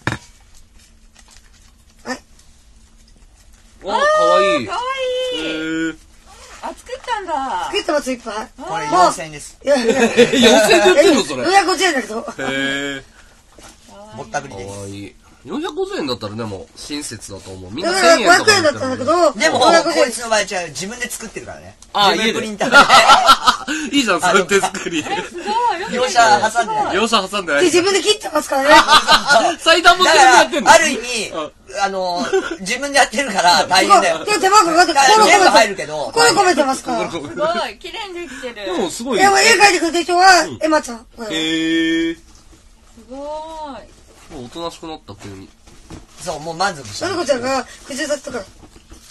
はい。 あ、かわいい。 かわいい。 へー。 あ、作ったんだ。 作ってます、いっぱい。 これもうよんせんえんです。 いやいやいや。 え、よんせんで売ってんのそれ。 よんひゃくごじゅうえんだけど。 へー。 ぼったくりかです。 わいい。よんひゃくごじゅうえんだったらでも、親切だと思う。みんなだからせんえんとかごひゃくえんだったんだけど、 でも、 よんひゃくごじゅうえんこいつの場合違う、自分で作ってるからね。 あ自分家でプリンターで。 いいじゃん、それ手作り。 すごい。よく業者挟んでない。 業者挟んでない。 で自分で切ってますからね。 祭壇もだ全部やってんのから、ある意味、あの、自分でやってるから大変だよ。 で手間かかって、 だから心全部入込めて、 るけど、 心込めてますから。 すごい。綺麗にできてる。 でもすごい。 いや、もう絵描いてくれた人は、エマちゃん。これへー。 すごい。 もうおとなしくなった、急に。 そう、もう満足した。 のりこちゃんが、口させたから。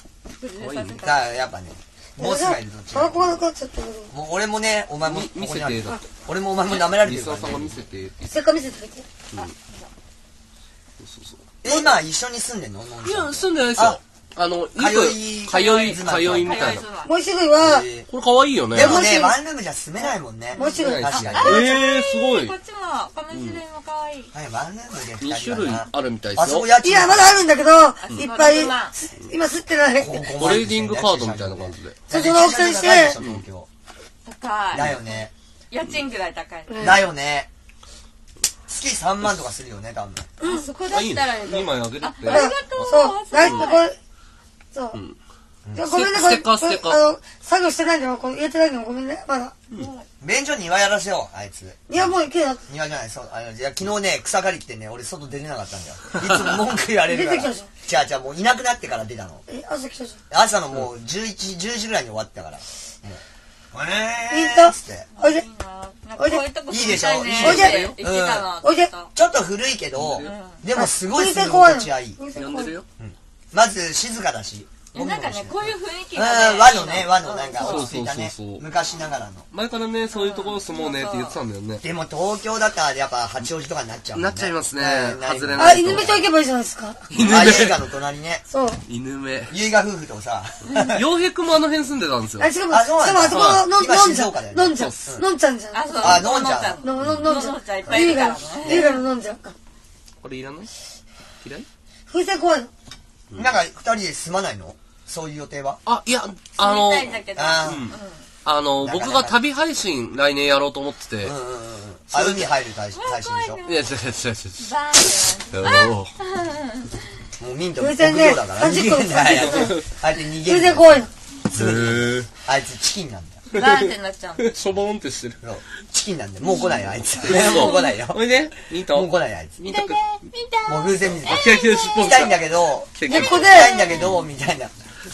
崩れさせた。 だからやっぱね、ボスがいると違タバコがなくなっちゃったけど。 う。もう俺もね、お前も、 見ここにあるせてだって。 俺もお前も舐められてるからリスナーさんが見ね。 せてってせっかく見せてあげて。 そうそうそう。 え、今一緒に住んでんののんいや、 ちゃん住んでないですよ。あの、 通い通い、通いみたいな。 もう一種類は、 えこれ可愛いよね。 ーでもね、 もしワンルームじゃ住めないもんね。 もう一種類確かに。 えー、すごいこ。っちも、この種類も可愛い。 はい、ワンルームでに二人種類だな。 あるみたいですよあそこ。家賃。 いや、まだあるんだけど、いっぱいろくまん、 今吸ってない。 ここトレーディングカードみたいな感じで。 そこの大きさにして東京高い。 だよね。 家賃ぐらい高い。 うんだよね。月さんまんとかするよね、多分。 あそこだあ、いいねったらいい。。 にまいあげるって。 だからそう、ライト、これ、そう。 んいやごめんね、これ、 ステッカーステッカーこれあの、作業してないんだよ、これ入れてないけど、ごめんね、まだ。 便所に庭やらせよう、あいつ。 いや、もう、けど、 庭じゃない、そう、あの、いや、昨日ね、草刈りってね、俺外出れなかったんだよ。いつも文句言われるから。 出てきたじじゃあ、じゃあもういなくなってから出たの。 え、朝来たじ朝のもうじゅういち、じゅうじぐらいに終わったから。もう、 ゃん。 えーいいとっつって。 おいでいい、ななんかこういうとこいいでしょ住みたねいいでしょって言ってたの。 おいでちょっとちょっと古いけど、でもすごい住み風船怖いの心地はいい。 風船怖い呼んでるよ。 まず静かだし。 いやなんかね、こういう雰囲気うん、 がね。 和のね、和のなんかそう落ち着いたねそうそうそう。 昔ながらの。 前からね、そういうところ住もうねって言ってたんだよね。 でも東京だったらやっぱ八王子とかになっちゃうもんね。 なっちゃいますねうんあ、 外れない犬目町行けばいいじゃないですか。 犬あ、映画の隣ね。 そう。 犬目。 結賀夫婦とさ。 洋平くんもあの辺住んでたんですよあ、。しかも、 あそうなんだしかもあそこの、のん、 今のんちゃん。 静岡だよねのんちゃんそうっ。すのんちゃんじゃん。 あ、そう。 あのんちゃんの、の、のんちゃん。 のんちゃんいっぱいいるからね映画ののんちゃん。 これいらない嫌い風船怖いの。 なんか二人で住まないの？そういう予定は？ あ、いや、あの住みたいんだけど。 あーうんあの、 なかなか僕が旅配信来年やろうと思ってて。 うんうんうん。あ、海入る大使大使でしょ。 いや、違う違う違う違う。 バーンっておーもうミント風船ね屋だから。 さんじゅっこ逃げんだよあいつ逃げ風る。 船怖いの。 へあいつチキンなんだよ。 バーンってなっちゃうの。 ーしょぼーんってしてる。 そうチキンなんで、もう来ないよ、あいつ。もう来ないよ。 おいで、ミント。 もう来ないよ、あいつ。 ミントくん。 もう風船見て。 キラキラ尻尾来たいんだけど、 キラキラでここで来たいんだけど、みたいな。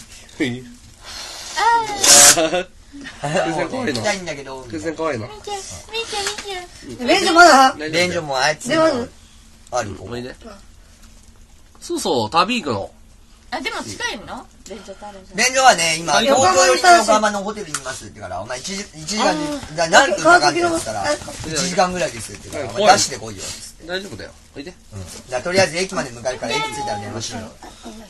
風船怖いな来たいんだけど、 風船かわいいな。 レンジまだ、 便所もあいつでもあるある。 おいで。そうそう、旅行くの。 あ、でも近いのレンジョタルじゃん。 便所はね、今、 はい東京より横浜のホテルにいますって言うから、お前一時、一時間に、だ何分かかるって言ったら、いちじかんぐらいですって言うから、お前ダッシュで来いよ。つって大丈夫だよ。おいで。 うん。だからとりあえず駅まで向かうから、駅着いたら電話しよう。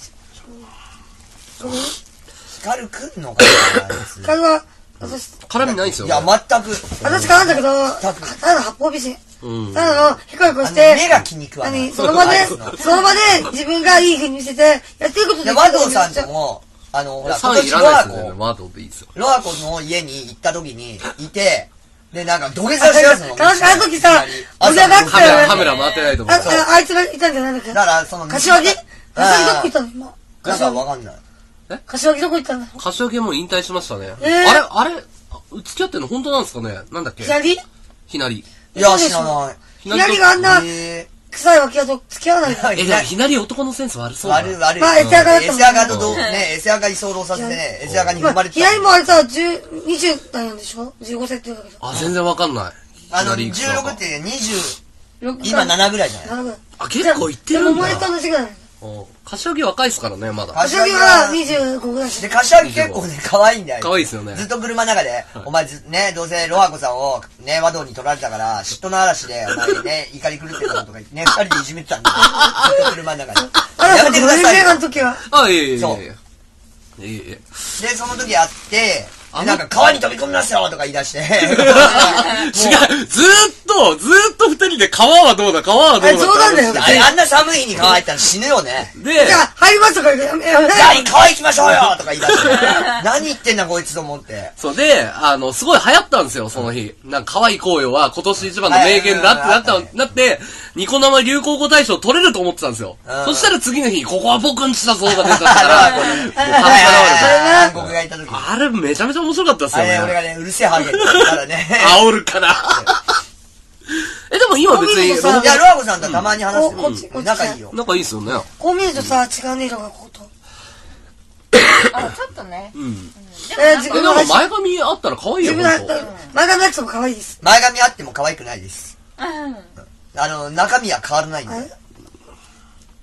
光る来んのかな、あいつ。 カルは、私、 絡みないんですよ。 いや、全く。 私からなんだけど、 全く。 ただの八方美人。 うん。 ただの、ヒコヒコあのして、 目が気に食わない。 何その場で、その場で自分がいい風に見せて、やってることで、和道さんとも、あの、ほら、今さんい年ロアらないですよね。 コ、 ワードでいいですよ。 ロアコの家に行った時に、いて、で、なんか土下座しやすの。 あの時さ朝盛り上がってカメラ、カメラ回ってないと思あ、 う。 ああいつがいたんじゃないんだっけだから、その、 柏木柏木どこ行ったの今。 なんか柏木わかんない。 柏木どこ行ったんだ柏木もう引退しましたね。 えーあれあれ付き合ってんの本当なんですかねなんだっけ左ひなり。 いや、知らない。 ひなりと左があんなえ臭い脇と付き合わないの。 え、でもひなり男のセンス悪そうだな。 悪い悪い。 まあエセアカだったもんねエセアカとどう、ね、エセアカ居候させてね、エセアカに踏まれてた。 左もあれさ、じゅう、にじゅう代なんでしょ ?じゅうご歳って言うんだけど。 あ、全然わかんない。 あの、 ひなりじゅうろくってにじゅう、 ろく今ななぐらいじゃないななぐらい。 あ、結構いってるんだ。 でもお前と同じぐらい。 うん柏木若いっすからね、まだ。 柏木はにじゅうごぐらいしで、柏木結構ね、可愛いんだよ。 可愛いですよねずっと車の中で、お前ず、ね、どうせロハコさんを、ね、和道に取られたから、嫉妬の嵐で、お前ね、怒り狂ってたのとか言って、ね、二人でいじめてたんだよ。ずっと車の中で。 あら、 やさん、ごねんめてくださいよ。 めの時は。 あ、いえいえいえ。 そういえいえいえ。 で、その時会って、でなんか川に飛び込みますよとか言い出して。 違うずーっと、ずーっと二人で川はどうだ、川はどうだ。 あれ冗談だよあれ、あんな寒い日に川入ったら死ぬよね。 でじゃ、あ、入りますとか言って、やめ、やめ。 じゃあ、川行きましょうよとか言い出して。何言ってんだこいつと思って。 そうで、あの、すごい流行ったんですよ、その日。なんか、川行こうよは今年一番の名言だってなった、なって、ニコ生流行語大賞取れると思ってたんですようん。 そしたら次の日、ここは僕んちだぞが出たから、もうはい話はいはいが韓国がいた時。 あれめちゃめちゃ面白かったっすあれ、 よね。 俺がね、うるせえハゲって言ったらね。 煽るから。え、でも今別に、 コンビニでさいや、ロアコさんとはたまに話してうんこっちこっる。 ち仲いいよ。 仲いいっすよね。 こう見るとさ、違うね、色がここと。 あ、ちょっとね。 うん。 えー、自え、で分のも前髪あったら可愛いよ、 自分ほんと。 の、前髪のやつも可愛いです。 前髪あっても可愛くないです。 うん。 あの、中身は変わらないんだよ。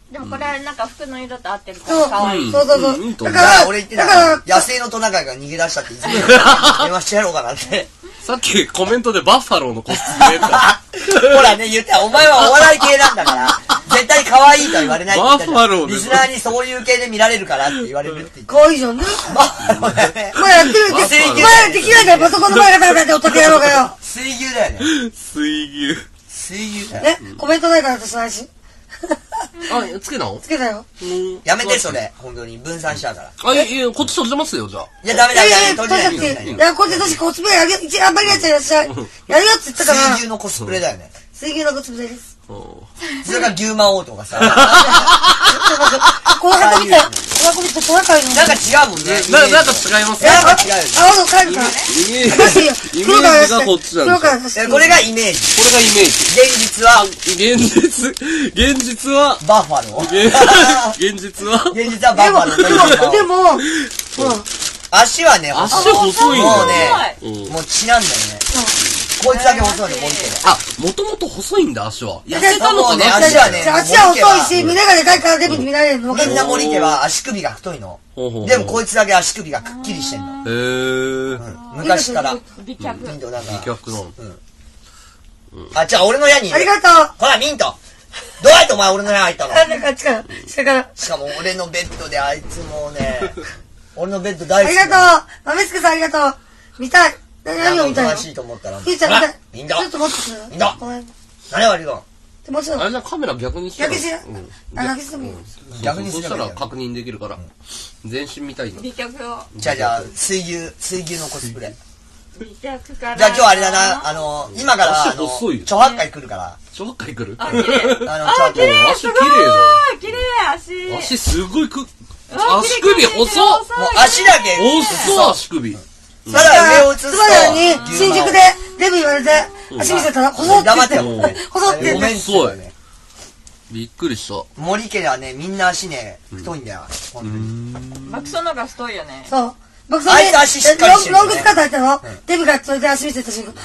でもこれはなんか服の色と合ってるかそうら可愛い。 そうそうそう。 うんだから、 だから俺言ってただからから、野生のトナカイが逃げ出したっていつも電話してやろうかなって。 さっきコメントでバッファローのコスプレた。 ほらね、言ったお前はお笑い系なんだから、絶対可愛いとは言われないって言ったじゃん。 バッファローですリスナーにそういう系で見られるからって言われるって言って。 可愛いじゃんね。 バッファローだよね。 お前やってるバッファローお前できないからパソコンの前がペラペラっておったけやろうがよ。 水牛だよね。 水牛。 水牛だよ。 ね、コメントないから私来週。 あ、つけたのつけたよ。 うんやめてそれ、本当に分散しちゃうから。 あ、いや、こっち閉じてますよ、じゃあ。 いや、ダメいやいやいや、 だダメだ、閉じない確かに。 閉じないいや、こっち私コスプレやるよ。一頑張りやっちゃいらっしゃい。やるよって言ったから。 水牛のコスプレだよね。 水牛のコスプレです。 それが牛魔王とかさ。 この箱見たよ。この箱見たトナカイの。 なんか違うもんね。 な、なんか違いますえ、 ね。 あ、 なんか違うよね青の帰るから。 イメージ。 私いいよ。 イメ黒から出して。 ージがこっちなんですよ。 黒から出して。 えこれがイメージ。 これがイメージ。 現実は、 現実、現実は、 バッファロー。 現現実は、 現実はバッファローと牛魔王。 でも、ほら、 足はね、 足細い細いんだもうね、 うんもう血なんだよね。こいつだけ細いの、森家で。 あ、もともと細いんだ、足は。痩せたのかもうねな足はねじゃあ足は細いし、胸がでかいからデブに見られるの分かるみんな森家は足首が太いの。 ほうほうほうでもこいつだけ足首がくっきりしてんの。 へー。 うん昔から。 美脚。 ミントなんか。 美脚なの。 あ、じゃあ俺の家にいる。 ありがとう。 ほら、ミントどうやってお前俺の部屋入ったのあ、なんかあっちから、下から。 しかも俺のベッドであいつもうね、俺のベッド大あ好き。 りがとう。豆助さんありがとう。見たい。な何を見たいのおとなしいと思ったら。 ゆうちゃん見たい。 ミントちょっと待ってくれよ。 ミントごめん。 何悪いのでもちろん、 あれじゃあカメラ逆にして逆にしようんう。あ、逆にしてもいいよ。 逆にすそしたればいいよら確認できるから。全身見たいの。 美脚を。 じゃあじゃあ、水牛、水牛のコスプレ。 美脚から。 じゃあ今日あれだな、あの、今から、あの、 足細いよちょはっかい来るから。 ちょっかい来るあ、綺麗。 あの、 あ、 ちょっと綺麗。 足綺麗すごい。綺麗、足。 足すごいく、 あ足首細っ綺麗もう足だけ。 細っ足首。 ただ上を映すと。 つばらに、新宿でデブ言われて、足見せたら、細って言って黙ってよ。 細って言って。 ごめんっすよね。 びっくりした。 森家ではね、みんな足ね、太いんだよ。本当に。 バクソのが太いよね。 そう。僕そあれいつ足しっかりしてるよねロングスカート履いたのデブがそれで足見せた瞬間。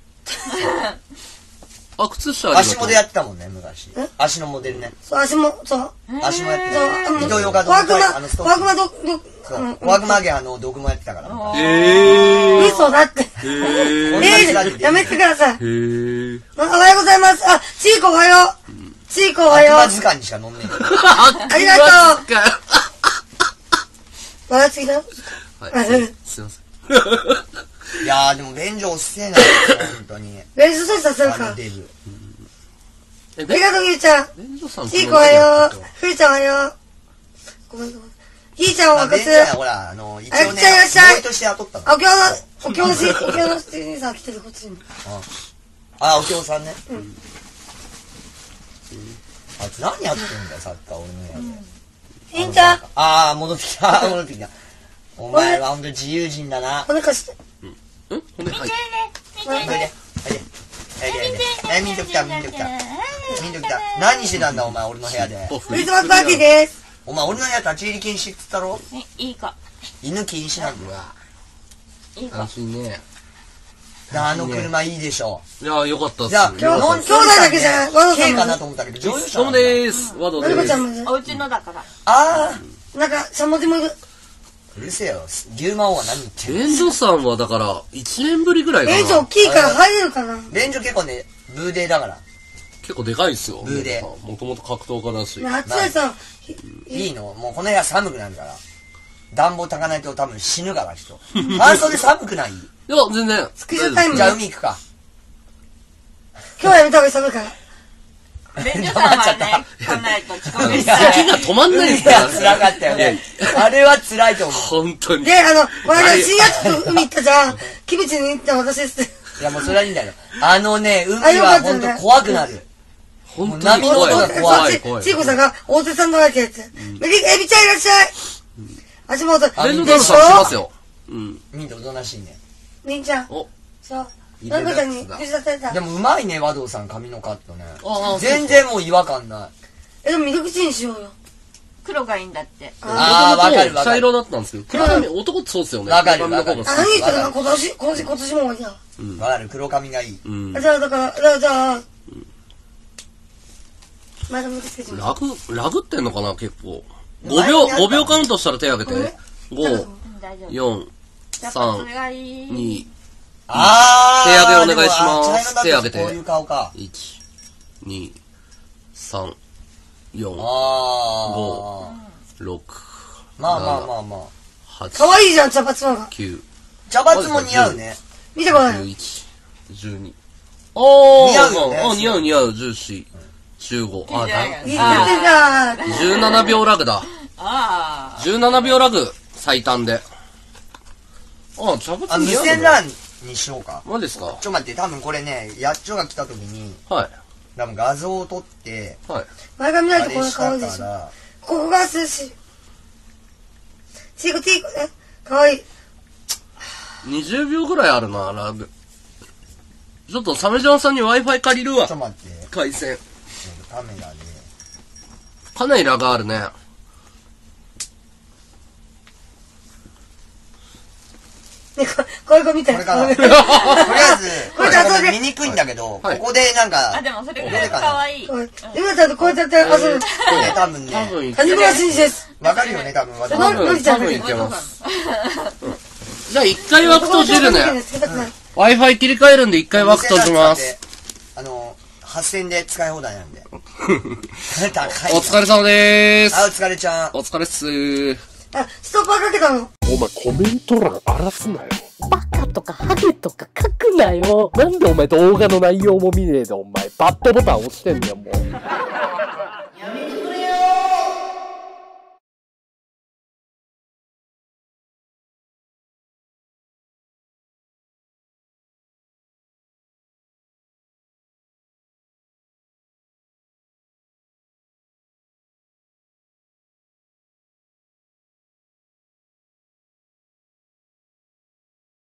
あ、靴下ありがとう足モデやってたもんね、昔え。 足のモデルね。 そう、足も、そう。 足もやってそう、 た。伊藤洋華堂ワークマ、 あのストワークマど、ど、 そううんワークマーゲンあの、毒もやってたから。 えー。 嘘だって。 へー。 同じえラジオでー、やめてください。 へー。 おはようございます。あ、ちーこおはよう。ちーこおはよう。 悪魔図鑑にしか飲んねえから。 ありがとう。 う。 笑いすぎだよ。 はい。すいません。 いやーでも便所おっせえな、本当に。 練習させるか。 あのデブ。 え、 ありがとう、ゆうちゃん。 便所さんちーこおはよう。ふーちゃんおはよう。ごめんごめん。ひーちゃんおあ、 わかす。 便所や、ほら、あの、一応ね、 あいらっしゃいいらっしゃいボーイとして雇ったの。 あ、お経の、お経のし、お経のしにさん来てるこっちに。 あ、お経さんね。 うんあいつ何やってんだよ、サッカー俺の部屋で。 ひーちゃん、 あー、戻ってきた、戻ってきた。お前はほんと自由人だな。 お腹して。 うんほんで、はい。 おいで、おいで。おいで、おいで。え、ミント来た、ミント来た。ミント来た。何してたんだ、お前、俺の部屋で。 お、ククリスマスパーティーです。 お前、俺の部屋立ち入り禁止っつったろえ、いいか。 犬禁止なんだよ。 いいか。 楽しいね。 あの車いいでしょ。 いやー、よかったっす。 じゃあ、 よかっ兄弟だけじゃない和田さんも K かなと思ったけど、乗用たどうも車なんだ。 でーす。和道でまる子ちゃんーす。 もねお家のだから。 あなんか、しゃもじもいる。 ー、うるせえよ。牛魔王は何言ってんの便所さんはだから、いちねんぶりぐらいかな。 えー、大きいから入れるかな。 便所結構ね、ブーデーだから。 結構でかいっすよ。 ブーでもともと格闘家だし。 夏江さん、 いいのもうこの部屋寒くなるから。暖房炊かないと多分死ぬから人。半袖寒くないいや、全然。 スクショタイムじゃあ海行くか。 今日はやめた方がいい寒いから。 便所さんはね、来ないと遅刻しちゃう。 咳が止まんないいですからや、辛かったよね。あれは辛いと思う。 本当に。 で、あの、この間、新月と海行ったじゃん。キムチに行った私です。 いや、もうそれはいいんだよ。あのね、海あよかはったねほんと怖くなる。 本当にもう怖い。 波の音が怖い怖い。 ちいこさんが、大手さんのわけって。メリエビちゃんいらっしゃい。足元、 あ便所でし太郎さんしますょよ。うん。 ミントおとなしいね。 みんちゃん。 お、 そう。 いいねなんかちゃんに、手伝ってたで。もうまいね、和道さん髪のカットね。 ああ全然もう違和感ない。 え、でも緑口にしようよ。 黒がいいんだって。 あーわかるわかる茶色だったんですけど、黒髪、男ってそうですよね。 わかる黒髪の方が好あ、 き何言ってるの今年、今年、今年も終わりだ。 わかる、黒髪がいい。 うん。 あじゃあ、だから、じゃあ、じゃあ、 まだもうつけちゃう。 ラグ、ラグってんのかな結構。ごびょう、ごびょうカウントしたら手挙げて。ご、 大丈夫。 よん、さん、 それがいい。 に、 あー。 手上げお願いしますでもあ茶色だと手上げてこういう顔か。 いち、に、さん、よん、 あご、 ー。 ろく、 まあまあまあまあ。 はち、 かわいいじゃん、茶髪の方が。 きゅう、 茶髪も似合うね。 見てこない。 じゅういち、じゅうに。おー似合うよねあ、似合う似合う、じゅうよん、じゅうご。あ、だ、 言ってた。 じゅうななびょうラグだ。 あじゅうななびょうラグ、最短で。あ、茶あ、無髪似合うね。 線 ラン にしようか。 マジですか？ ちょ待って、多分これね、やっちょが来た時に、 はい。 多分画像を撮って、 はい。 前髪ないとこれあれした可愛いでしょ。 から、 ここが涼しい。チークティークね。かわいい。 にじゅうびょうぐらいあるな、ラグ。ちょっと、サメジャンさんに Wi-Fi 借りるわちょ。待って、 回線。 カメラで。 かなりラグあるね。 ね、ここれこれ見て。 これかな。 ことりあえず、これこれ画像で見にくいんだけど、 はいここでなんあ。あ、 か、 でもそれどぐらいれかな。 かわいい。 れ今だとこうやってやって遊ぶ。 これね、多分多ね、 分いけ谷村新司です。 わかるよね、多分。 多私分、 のりちゃんだけ多分いけます。じゃあ一回枠閉じるね。 つけたくない。 Wi-Fi 切り替えるんで一回枠閉じます。。 あの、発線で使い放題なんで。高い。 お疲れ様でーあ、おす。 疲れちゃん。 お疲れっすー。 あ、ストッパーかけたの。 お前コメント欄荒らすなよ。 バカとかハゲとか書くなよ。 なんでお前動画の内容も見ねえでお前バッドボタン押してんだよもう。